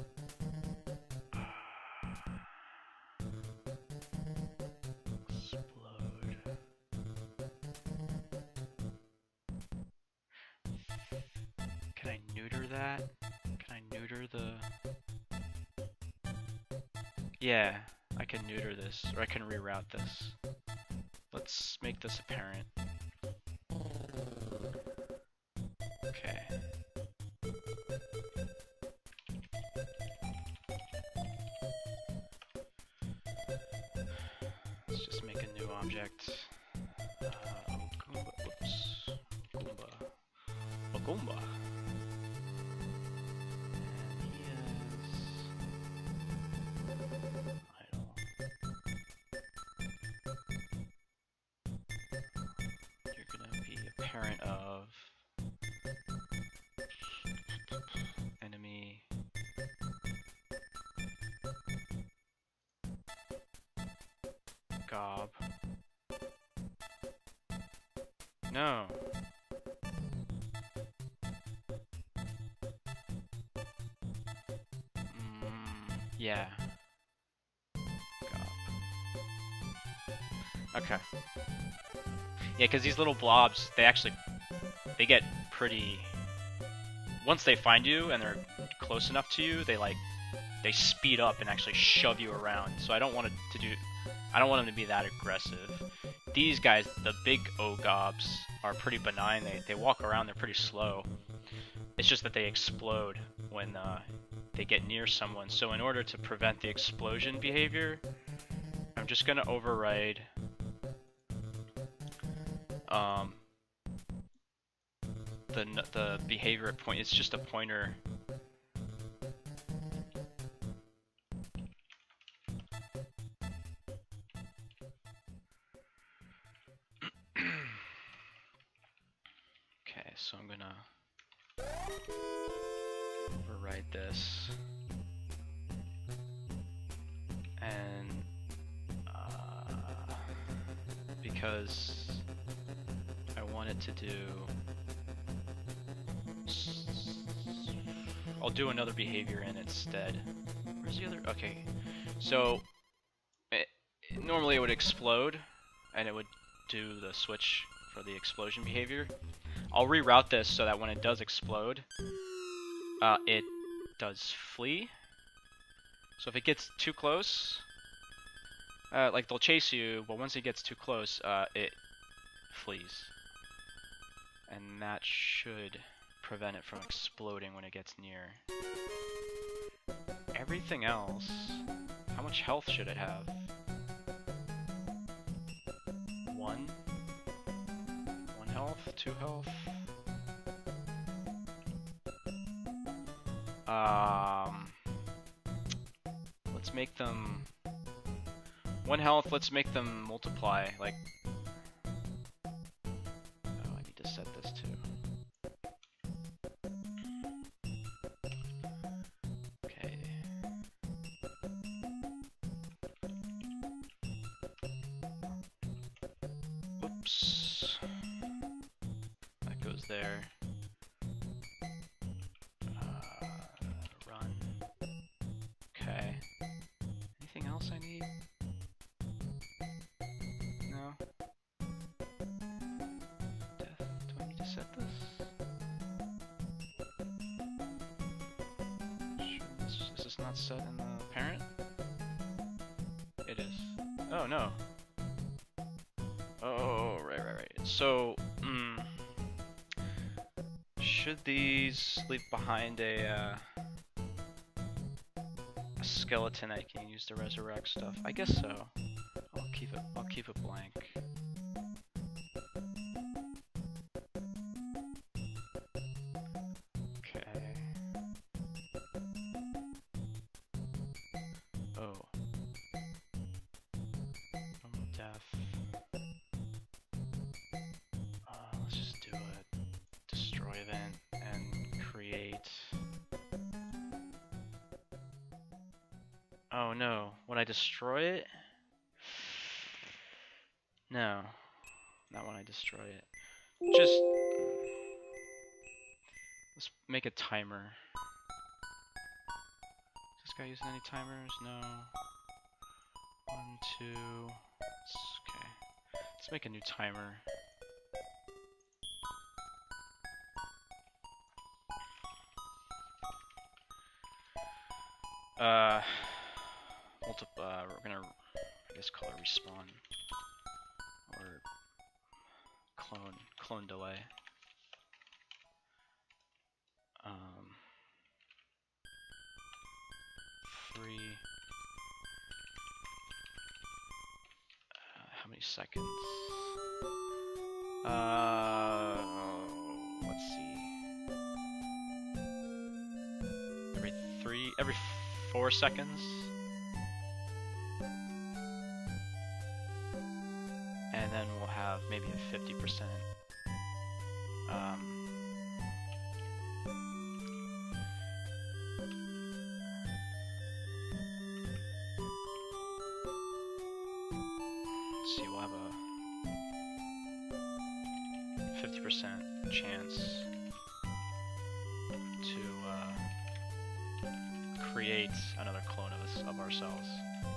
Explode. Can I neuter that? Can I neuter the... Yeah. I can neuter this, or I can reroute this. Let's make this a parent. Okay. Let's just make a new object. Uh, Goomba. Whoops. Goomba. A Goomba. And he is idle. You're gonna be a parent of enemy. Gob. No. Mm, yeah. Gob. Okay. Yeah, because these little blobs, they actually, they get pretty, once they find you and they're close enough to you, they like, they speed up and actually shove you around. So I don't want it to do, I don't want them to be that aggressive. These guys, the big O-gobs, are pretty benign. They, they walk around, they're pretty slow. It's just that they explode when uh, they get near someone. So in order to prevent the explosion behavior, I'm just going to override um, the, the behavior at point. It's just a pointer. Okay, so I'm gonna override this, and uh, because I want it to do, I'll do another behavior in its stead. Where's the other? Okay, so it, normally it would explode, and it would do the switch for the explosion behavior. I'll reroute this so that when it does explode, uh, it does flee. So if it gets too close, uh, like they'll chase you, but once it gets too close, uh, it flees. And that should prevent it from exploding when it gets near. Everything else, how much health should it have? One? One health? Two health? Um, let's make them one health. Let's make them multiply. Like, oh, I need to set this too. Okay. Oops. That goes there. Anything else I need? No? Death. Do I need to set this? Should this, is this not set in the parent? It is. Oh, no. Oh, right, right, right. So, mm, should these leave behind a, uh, skeleton I can use to resurrect stuff? I guess so. I'll keep it I'll keep it blank. Okay. Oh. Normal death. Uh, let's just do a destroy event and create. Oh no, when I destroy it? No, not when I destroy it. Just, let's make a timer. Is this guy using any timers? No. One, two, let's, okay. Let's make a new timer. Uh, multi uh, we're gonna, I guess, call it respawn. Or clone, clone delay. three. Uh, how many seconds? Uh, let's see. Every three, every four seconds. And then we'll have maybe a fifty percent. Um, let's see, we'll have a fifty percent chance to uh, create another clone of us of ourselves.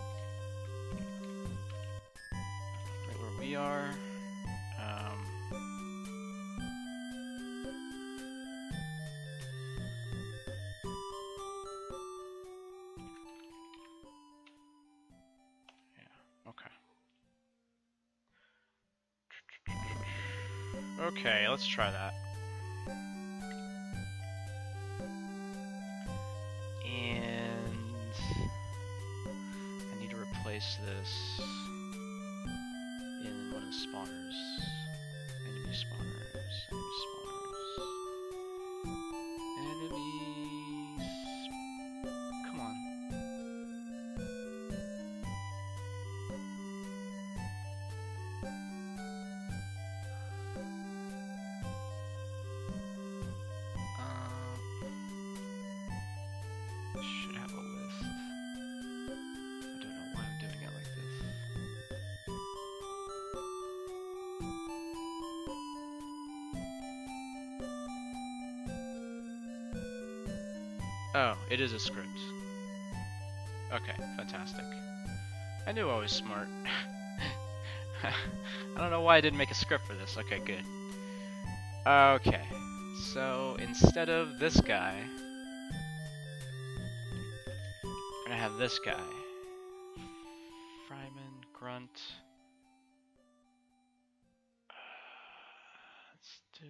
Right where we are. Um, yeah, okay. Okay, let's try that. And I need to replace this in one of the spawners. Enemy spawners, enemy spawners. Enemies. Come on. Should have a list. I don't know why I'm doing it like this. Oh, it is a script. Okay, fantastic. I knew I was smart. I don't know why I didn't make a script for this. Okay, good. Okay, so instead of this guy, we're gonna have this guy. Fryman, Grunt. Let's do...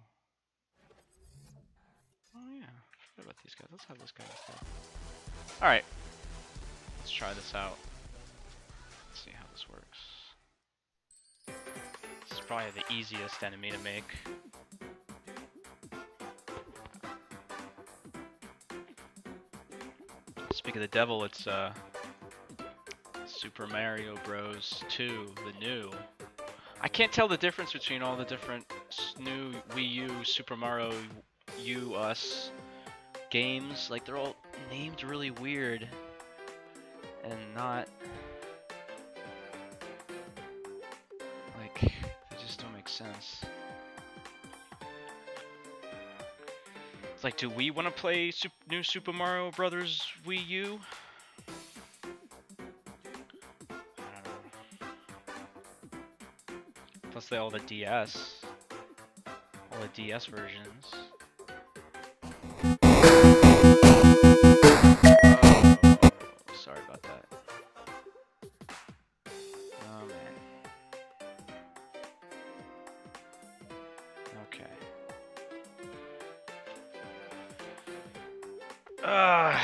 Oh yeah, I forgot about these guys. Let's have this guy instead. Alright. Let's try this out. Let's see how this works. This is probably the easiest enemy to make. Speak of the devil, it's uh, Super Mario Bros. two, the new. I can't tell the difference between all the different new Wii U, Super Mario U, Us games. Like, they're all named really weird and not... like, they just don't make sense. It's like, do we want to play Sup new Super Mario Brothers Wii U? I don't know. Plus they all the D S. All the D S versions. Oh, sorry about that. Oh man. Okay. Uh,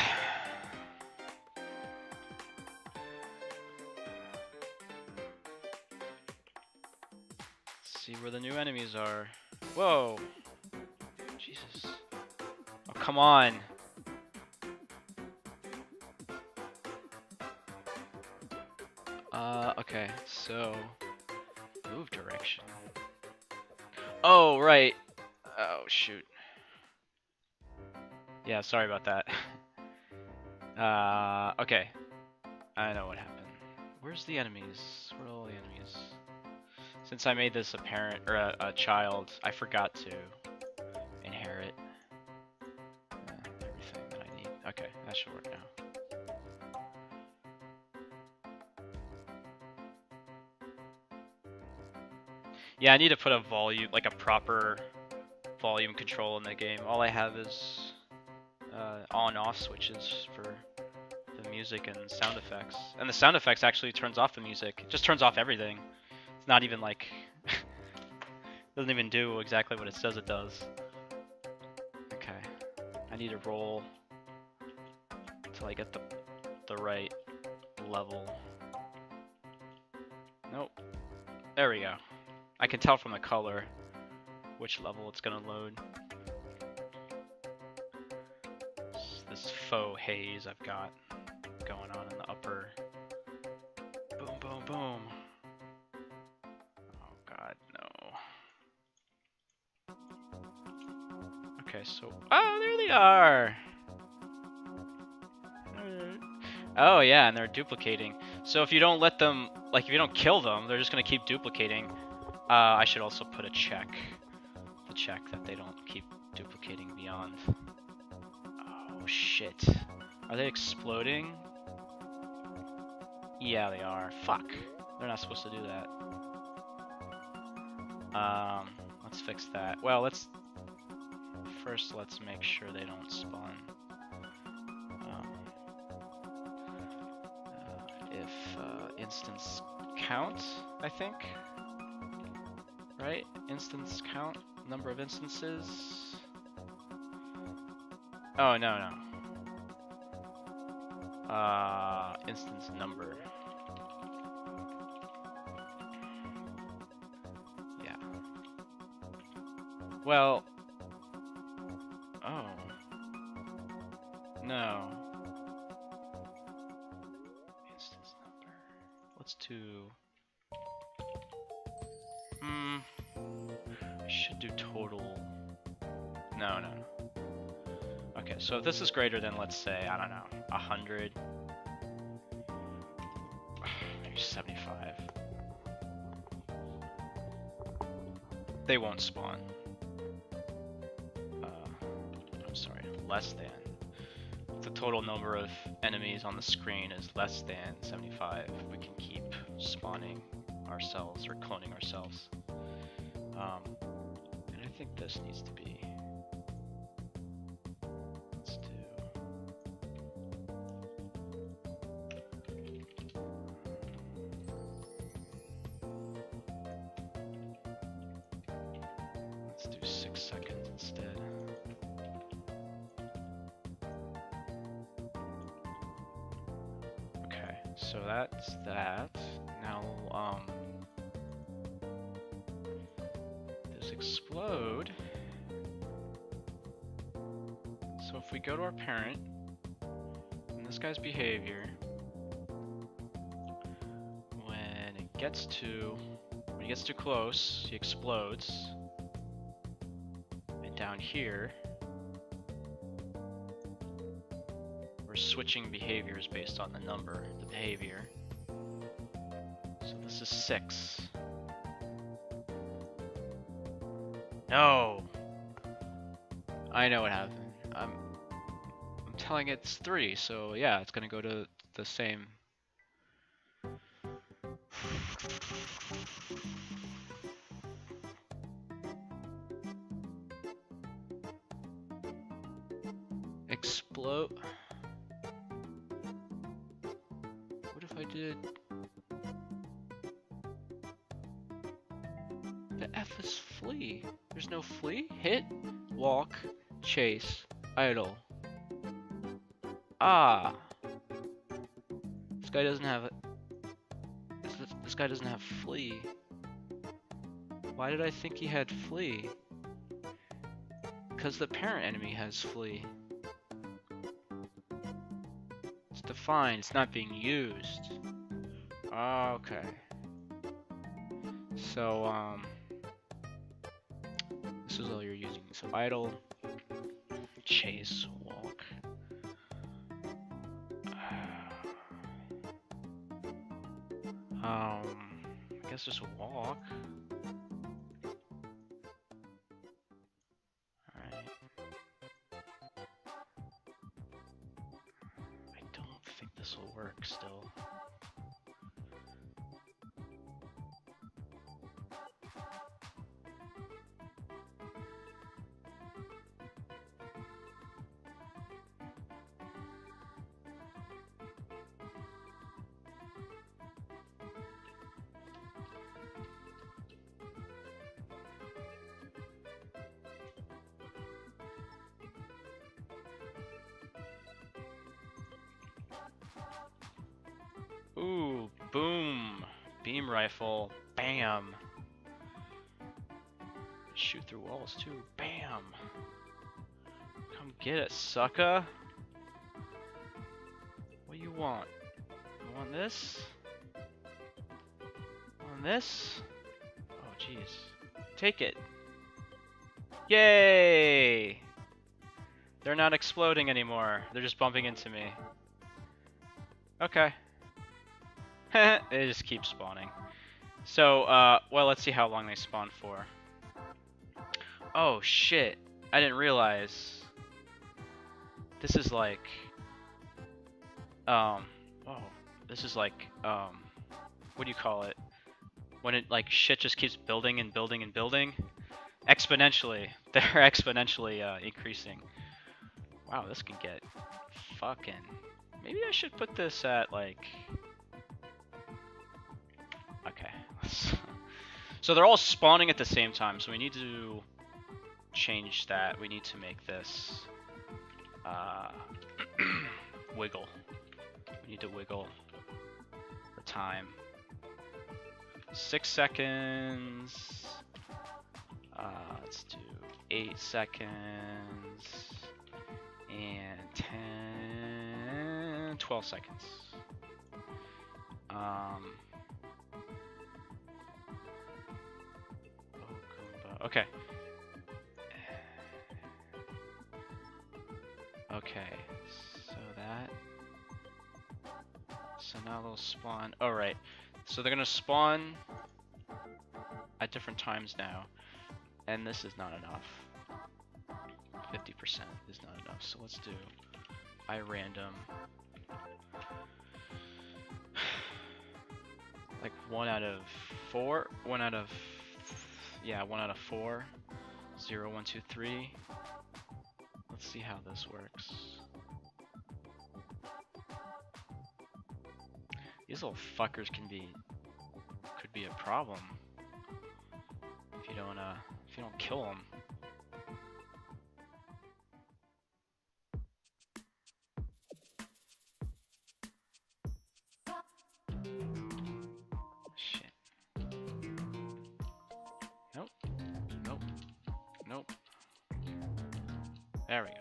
let's see where the new enemies are. Whoa! Jesus. Oh, come on! Uh, okay, so... move direction. Oh, right! Oh, shoot. Yeah, sorry about that. uh, okay. I know what happened. Where's the enemies? Where are all the enemies? Since I made this a parent, or a, a child, I forgot to inherit uh, everything that I need. Okay, that should work now. Yeah, I need to put a volume, like a proper volume control in the game. All I have is uh, on-off switches for the music and sound effects. And the sound effects actually turns off the music. It just turns off everything. It's not even like... doesn't even do exactly what it says it does. Okay. I need to roll until I get the the right level. Nope. There we go. I can tell from the color which level it's gonna load. It's this faux haze I've got going on in the upper. Boom, boom, boom. Oh god, no. Okay, so... Oh, there they are! Oh yeah, and they're duplicating. So if you don't let them, like if you don't kill them, they're just gonna keep duplicating. Uh, I should also put a check, to check that they don't keep duplicating beyond. Oh shit. Are they exploding? Yeah, they are. Fuck. They're not supposed to do that. Um, let's fix that. Well, let's, first let's make sure they don't spawn. If uh, instance count, I think, right? Instance count, number of instances. Oh no no. Uh, instance number. Yeah. Well. Oh. No. Let's do. Hmm. I should do total. No, no. Okay, so if this is greater than, let's say, I don't know, a hundred, maybe seventy-five. They won't spawn. Uh, I'm sorry, less than. The total number of enemies on the screen is less than seventy-five, we can keep spawning ourselves or cloning ourselves. Um, and I think this needs to be. Let's do. Let's do six seconds instead. So that's that. Now, um, this explode. So if we go to our parent, and this guy's behavior, when it gets to, when he gets too close, he explodes. And down here, switching behaviors based on the number, the behavior. So this is six. No! I know what happened. I'm, I'm telling it it's three, so yeah, it's gonna go to the same. Explode. What if I did? The F is flee. There's no flee. Hit, walk, chase, idle. Ah. This guy doesn't have it. This, this guy doesn't have flee. Why did I think he had flee? Because the parent enemy has flee. It's defined, it's not being used. Okay. So, um, this is all you're using. So idle, chase, walk. Um, I guess just walk. Alright. I don't think this will work still. beam rifle. Bam. Shoot through walls too. Bam. Come get it, sucker. What do you want? You want this? Want this? Oh, jeez. Take it. Yay! They're not exploding anymore. They're just bumping into me. Okay. They just keep spawning. So, uh, well, let's see how long they spawn for. Oh, shit. I didn't realize. This is like... Um, oh, this is like, um, what do you call it? When it, like, shit just keeps building and building and building? Exponentially. They're exponentially, uh, increasing. Wow, this can get fucking... Maybe I should put this at, like... Okay. So they're all spawning at the same time, so we need to change that. We need to make this uh, wiggle. We need to wiggle the time. Six seconds. Uh, let's do eight seconds. And ten, twelve seconds. Um... Okay. Okay, so that. So now they'll spawn. Oh, right. So they're gonna spawn at different times now, and this is not enough. fifty percent is not enough. So let's do I random. Like one out of four. One out of. Yeah, one out of four. Zero, one, two, three. Let's see how this works. These little fuckers can be, could be a problem if you don't, uh, if you don't kill them. There we go.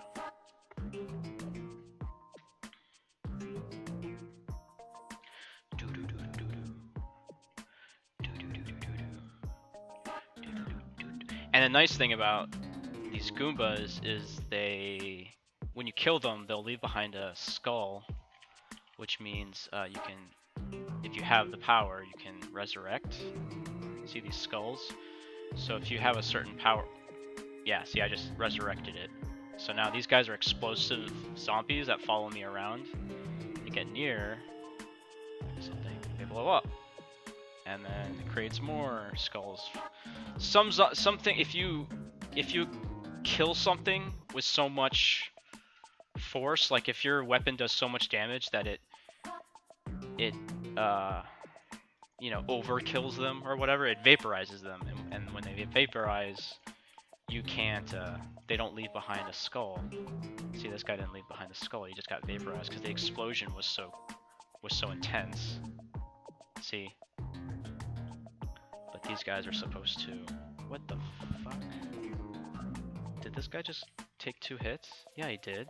And the nice thing about these Goombas is they, when you kill them, they'll leave behind a skull, which means uh, you can, if you have the power, you can resurrect. See these skulls? So if you have a certain power, yeah, see, I just resurrected it. So now these guys are explosive zombies that follow me around. They get near something, they blow up, and then it creates more skulls. Some something if you if you kill something with so much force, like if your weapon does so much damage that it it uh you know overkills them or whatever, it vaporizes them, and, and when they vaporize, you can't, uh, they don't leave behind a skull. See, this guy didn't leave behind a skull, he just got vaporized because the explosion was so, was so intense. See? But these guys are supposed to, what the fuck? Did this guy just take two hits? Yeah, he did.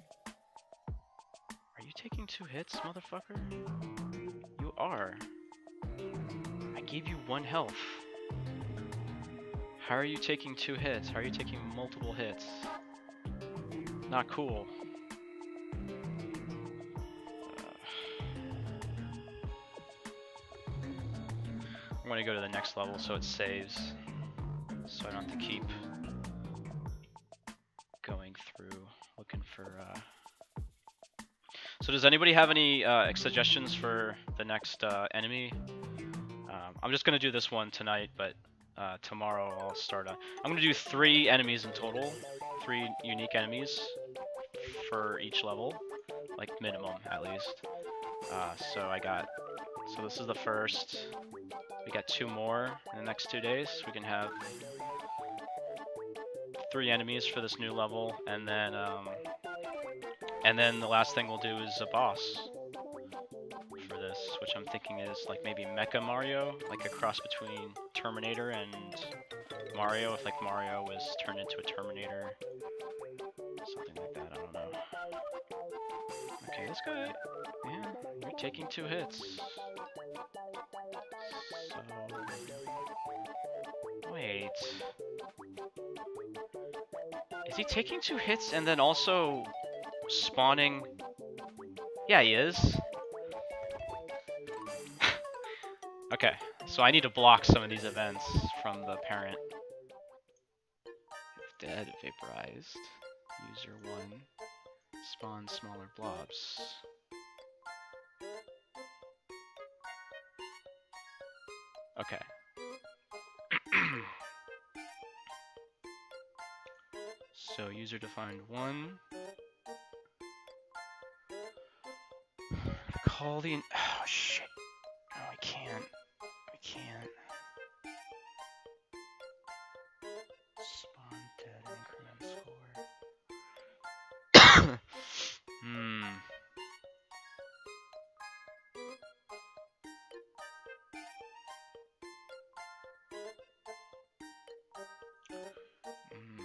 Are you taking two hits, motherfucker? You are. I gave you one health. How are you taking two hits? How are you taking multiple hits? Not cool. Uh, I'm going to go to the next level so it saves. So I don't have to keep going through looking for... Uh... So does anybody have any uh, suggestions for the next uh, enemy? Um, I'm just going to do this one tonight, but... Uh, tomorrow I'll start a... I'm going to do three enemies in total. Three unique enemies for each level. Like, minimum, at least. Uh, so I got... So this is the first. We got two more in the next two days. We can have... three enemies for this new level. And then, um... And then the last thing we'll do is a boss. For this, which which I'm thinking is like maybe Mecha Mario, like a cross between Terminator and Mario, if like Mario was turned into a Terminator. Something like that, I don't know. Okay, this guy, yeah, you're taking two hits. So... Wait... Is he taking two hits and then also spawning? Yeah, he is. Okay, so I need to block some of these events from the parent. If dead, vaporized. User one. Spawn smaller blobs. Okay. So user defined one. Call the... Oh shit. No, I can't. I can't. Spawn dead increment score. Hmm. Mm.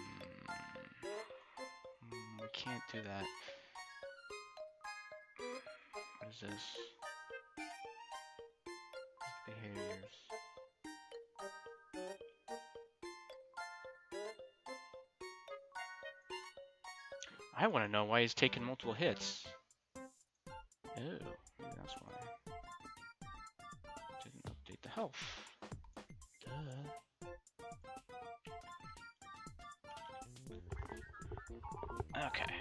Mm, we can't do that. What is this? Behaviors. I want to know why he's taking multiple hits. Oh, maybe that's why. Didn't update the health. Duh. Okay.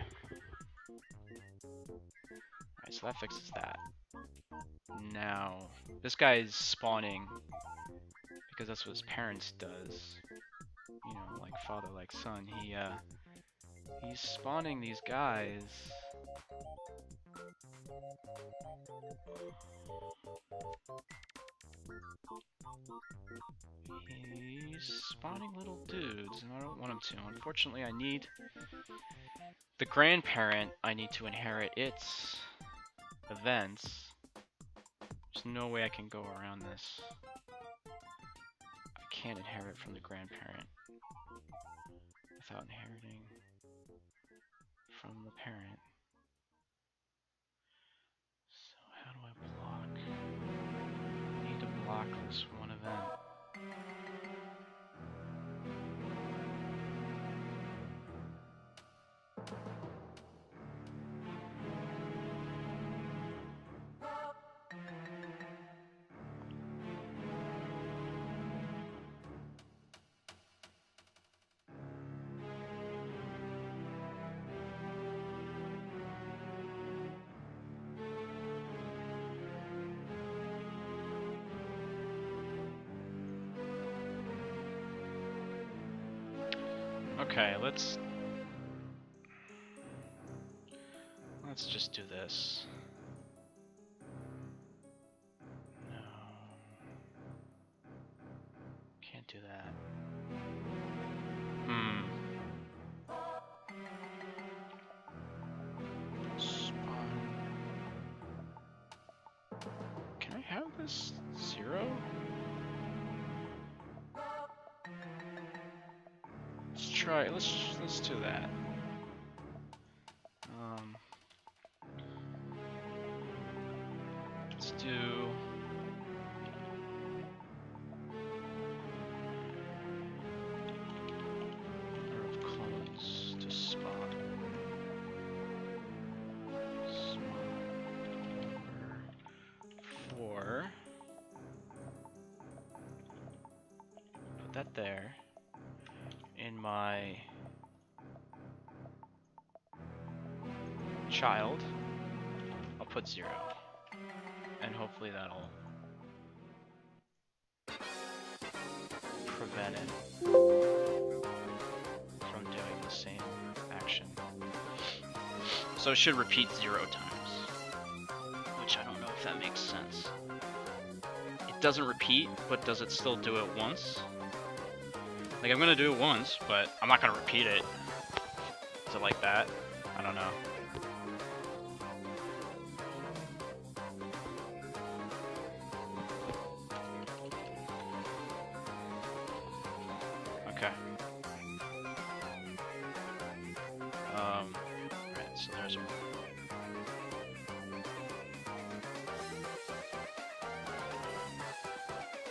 Alright, so that fixes that. Now, this guy is spawning because that's what his parents does. You know, like father, like son. He, uh, he's spawning these guys. He's spawning little dudes, and I don't want him to. Unfortunately, I need the grandparent. I need to inherit its events. There's no way I can go around this. I can't inherit from the grandparent without inheriting from the parent. So how do I block? I need to block this one event. Okay, let's let's just do this. No. Can't do that. Hmm. Spawn. Can I have this zero? Let's try. Let's let's do that. Um. Let's do. Number of clones to spawn. Small number four. Put that there. In my child, I'll put zero, and hopefully that'll prevent it from doing the same action. So it should repeat zero times, which I don't know if that makes sense. It doesn't repeat, but does it still do it once? Like, I'm gonna do it once, but I'm not gonna repeat it. Is it like that? I don't know.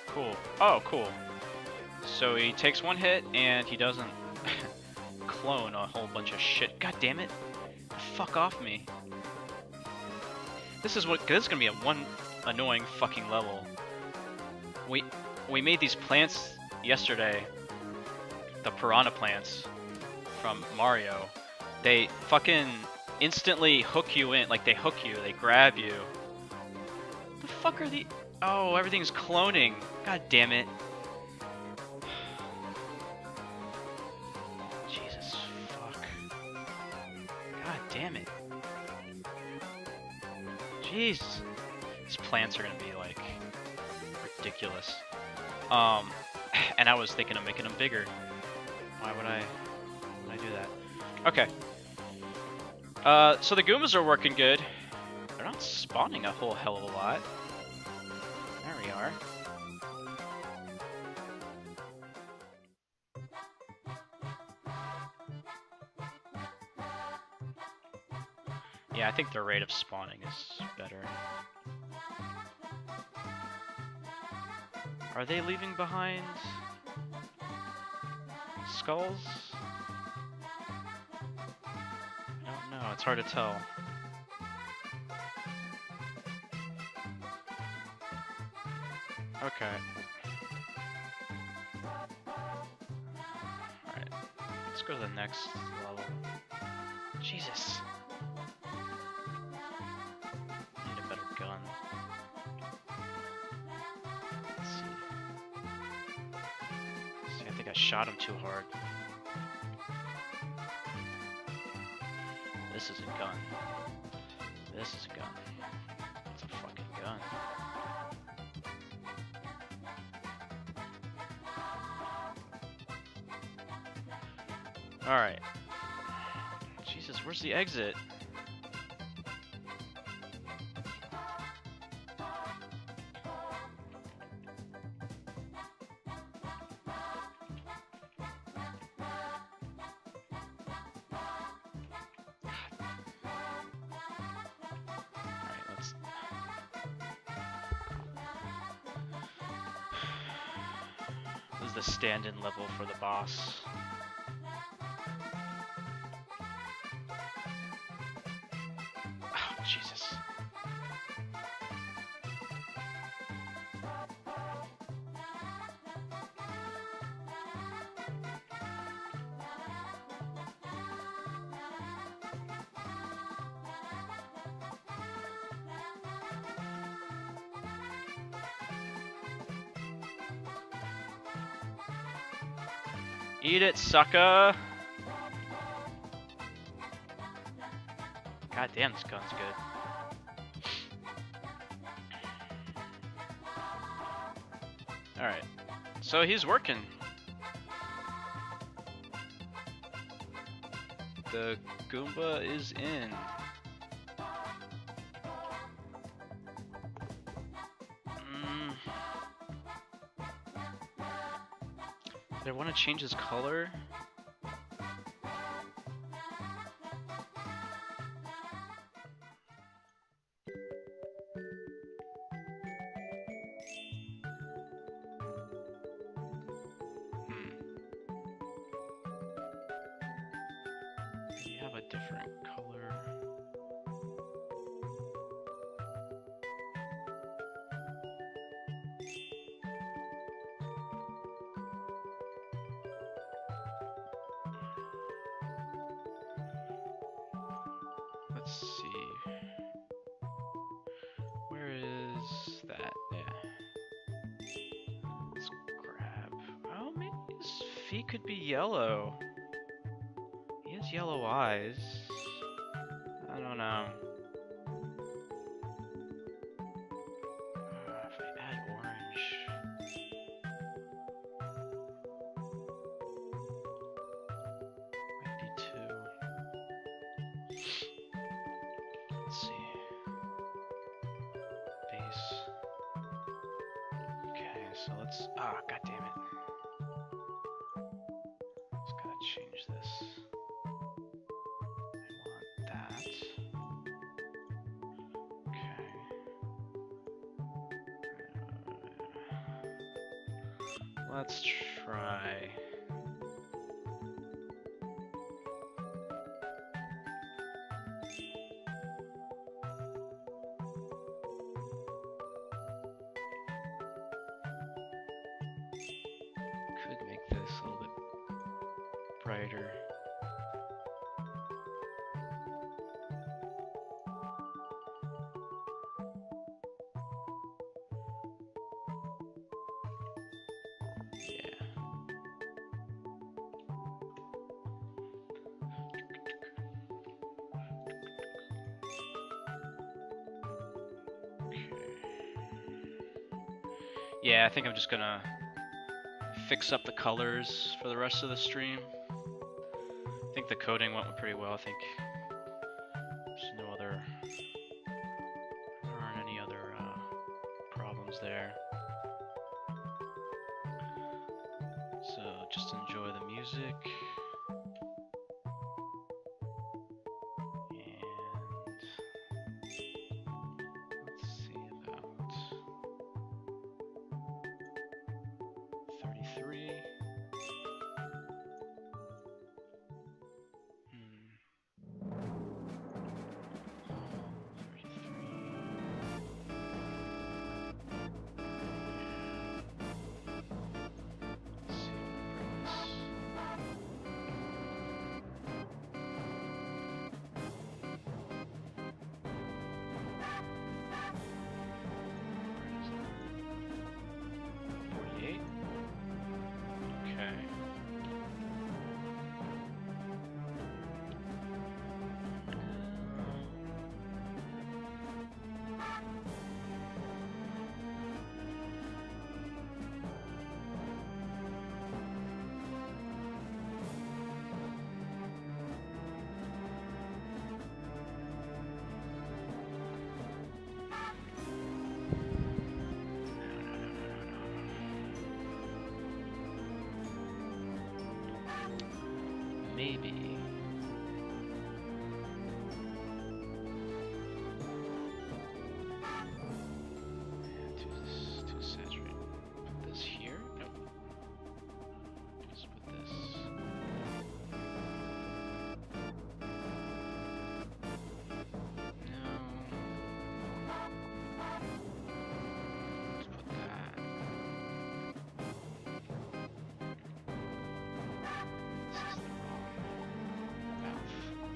cool. Oh, cool. So he takes one hit and he doesn't clone a whole bunch of shit. God damn it! Fuck off me. This is what. This is gonna be a one annoying fucking level. We we made these plants yesterday. The piranha plants from Mario. They fucking instantly hook you in. Like they hook you. They grab you. The fuck are the? Oh, everything's cloning. God damn it. Jesus fuck. God damn it. Jeez. These plants are gonna be like ridiculous. Um, and I was thinking of making them bigger. Why would I? Why would I do that? Okay. Uh, so the Goombas are working good. They're not spawning a whole hell of a lot. There we are. Yeah, I think the rate of spawning is better. Are they leaving behind skulls? I don't know, it's hard to tell. Okay. Alright, let's go to the next level. Jesus. I need a better gun. Let's see. See, I think I shot him too hard. This is a gun. This is a gun. It's a fucking gun. Alright. Jesus, where's the exit? The stand-in level for the boss. Oh, Jesus. Eat it, sucker! God damn, this gun's good. Alright. So he's working. The Goomba is in. I want to change his color. Hmm. Do you have a different color? Let's see. Where is that? Yeah. Let's grab. Oh, maybe his feet could be yellow. He has yellow eyes. I don't know. Uh, if I add orange. Might be two. Let's see. Base. Okay, so let's. Ah, oh, god damn it. Just gotta change this. I want that. Okay. Uh, Let's try. Could make this a little bit brighter. Yeah, I think I'm just gonna fix up the colors for the rest of the stream. I think the coding went pretty well. I think there's no other, there aren't any other uh, problems there. So just enjoy the music. Maybe. Yeah, too, too saturated. Put this here? Nope. Just put this. No. Let's put that. This is the wrong valve.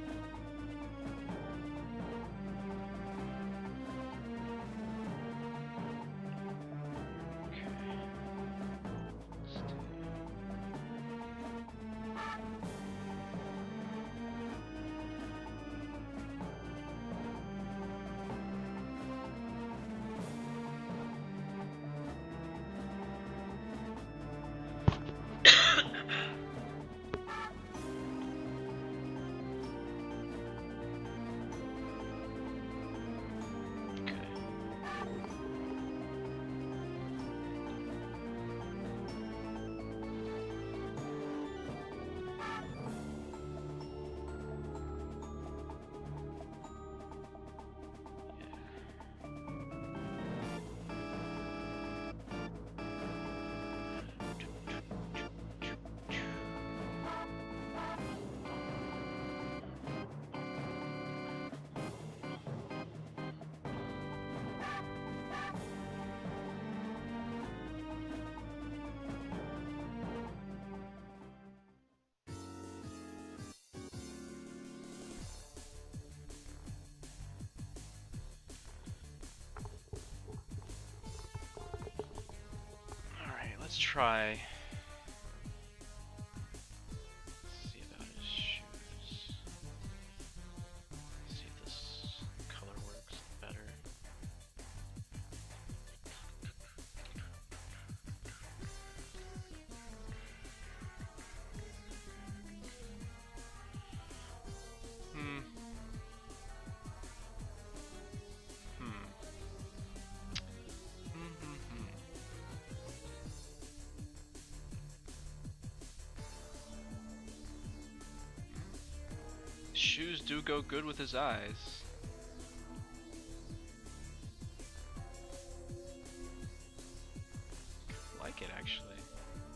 Let's try. Let's see about his shoes. Let's see if this color works better. Hmm. Hmm. Mm-hmm-hmm. Shoes do go good with his eyes. I like it actually.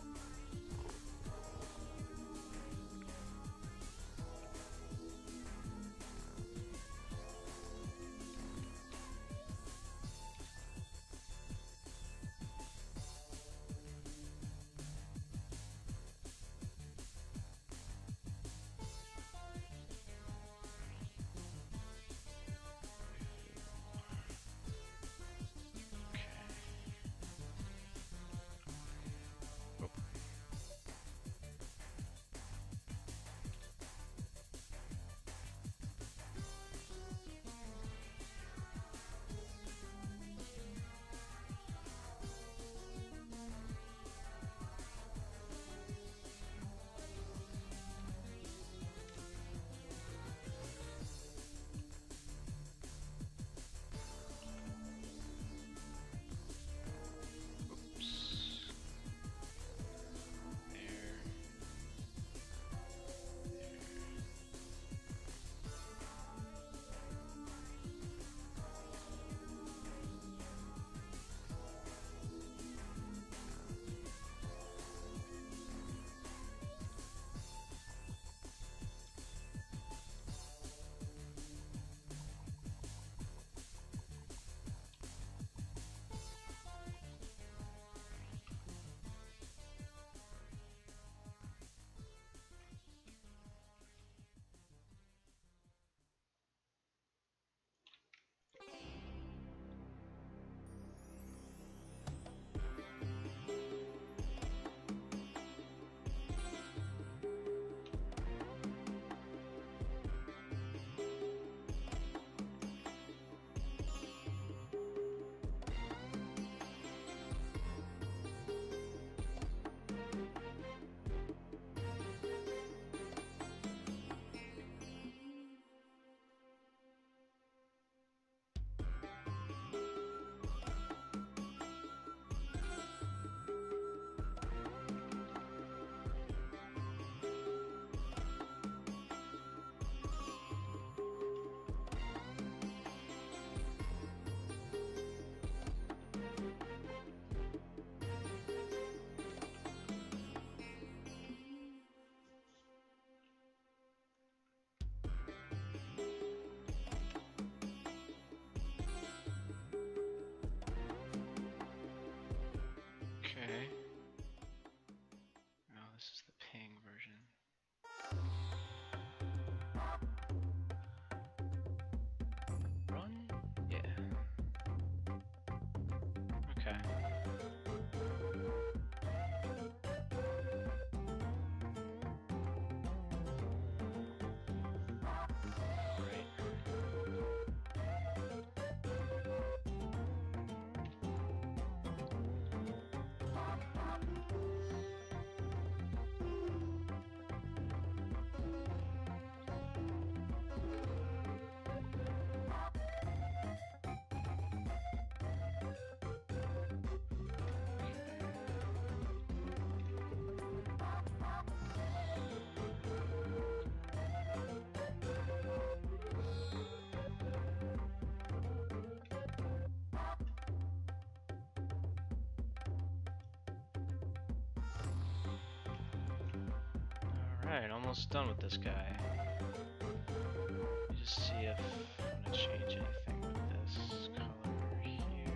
Alright, almost done with this guy. Let me just see if I'm gonna change anything with this color here.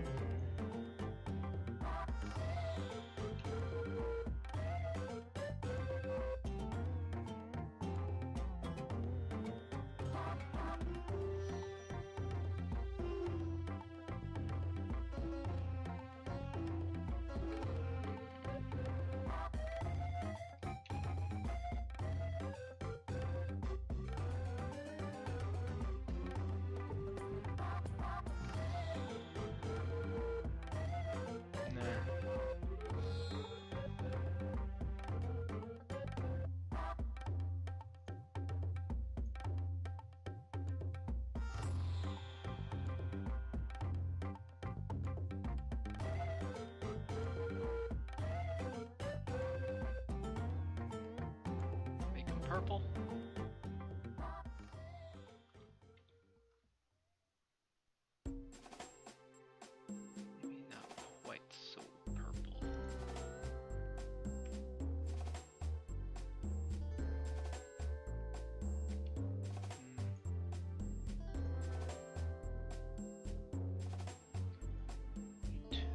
Make them purple. Maybe not quite so purple. Hmm. Two.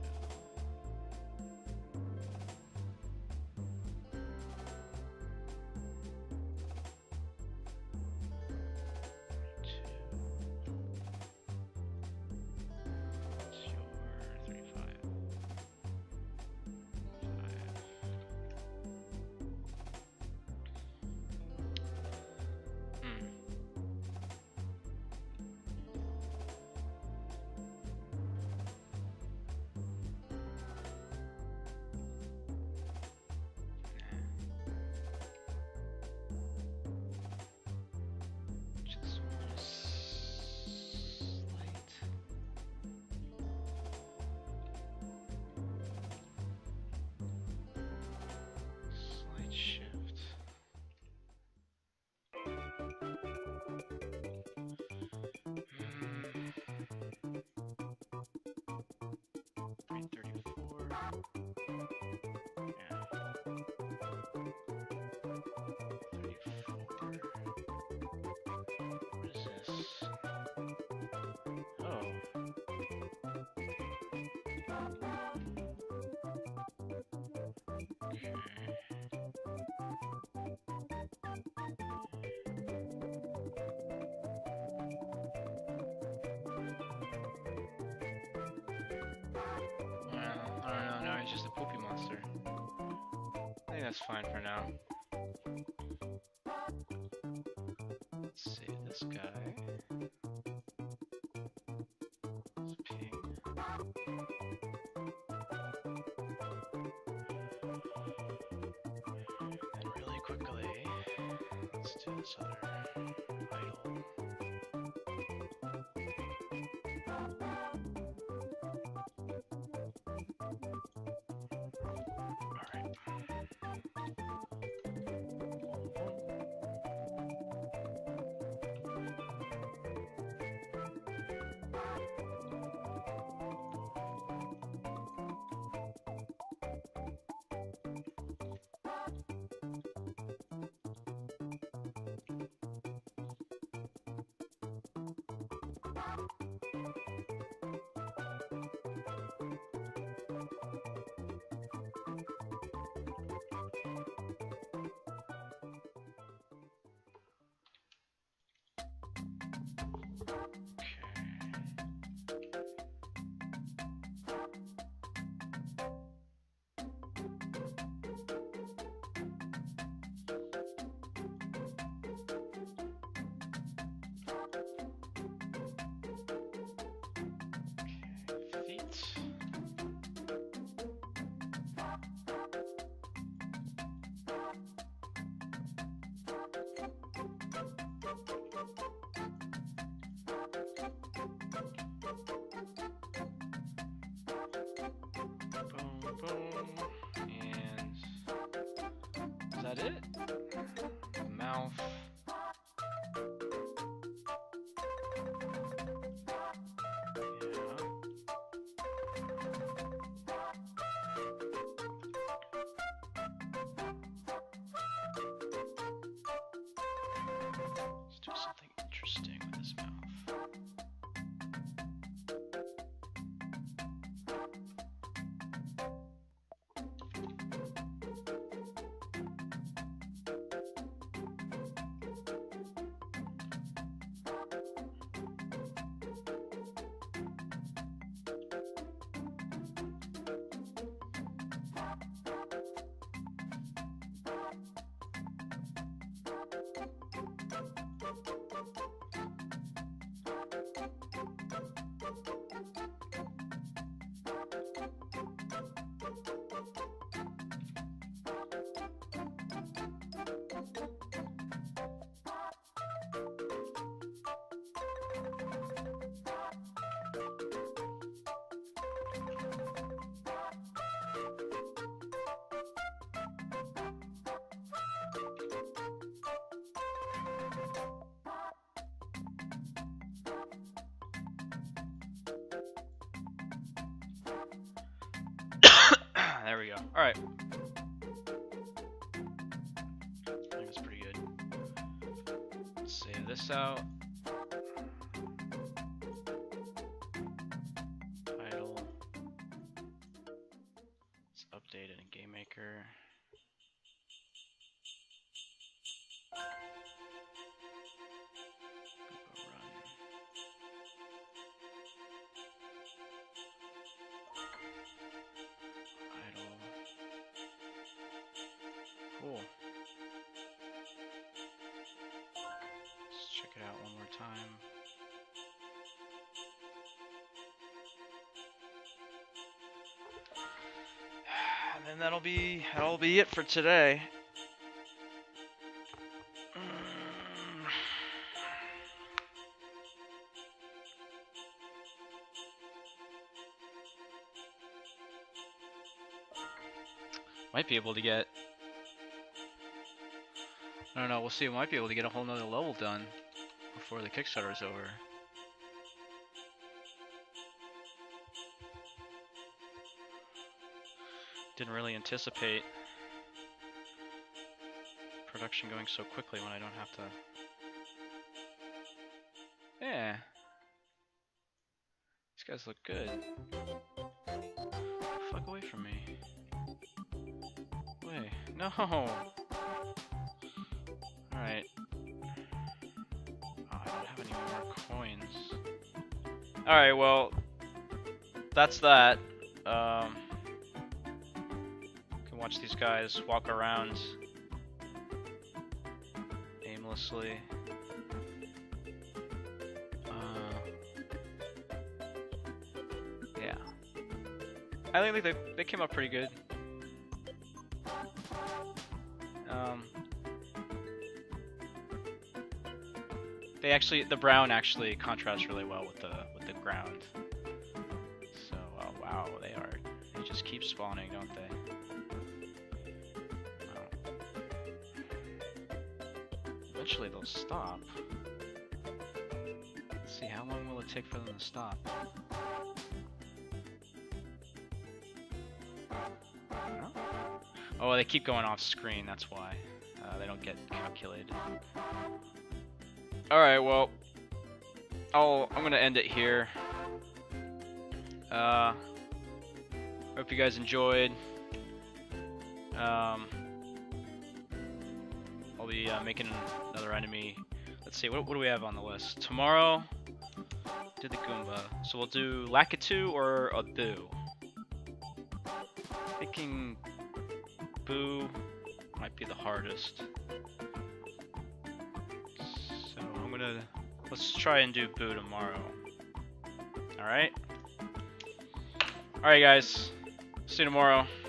Just want a slight, slight shift. three thirty-four. Yeah. thirty-four. What is this? Oh. Okay. Well, I don't know, no, he's just a poopy monster. I think that's fine for now. Let's save this guy. It's ping. And really quickly, let's do this other idle. Alright. that it? Mouth. Yeah. bursting with his mouth. There we go. All right. I think that's pretty good. Let's save this out. Title. Let's update it in GameMaker. Cool. Let's check it out one more time. And then that'll be that'll be it for today. Might be able to get, I don't know, we'll see, we might be able to get a whole nother level done before the Kickstarter is over. Didn't really anticipate production going so quickly when I don't have to. Yeah. These guys look good. Fuck away from me. Wait, no! Alright. Oh, I don't have any more coins. Alright, well, that's that. Um, you can watch these guys walk around aimlessly. Uh, yeah. I think they, they came up pretty good. Um, they actually, the brown actually contrasts really well with the with the ground. So, uh, wow, they are, they just keep spawning, don't they? Wow. Eventually they'll stop. Let's see, how long will it take for them to stop? Oh, they keep going off screen, that's why. Uh, they don't get calculated. Alright, well, I'll, I'm gonna end it here. Uh, hope you guys enjoyed. Um, I'll be uh, making another enemy. Let's see, what, what do we have on the list? Tomorrow, do the Goomba. So we'll do Lakitu or a Boo. Thinking Boo might be the hardest. So I'm gonna, let's try and do Boo tomorrow. Alright? Alright guys, see you tomorrow.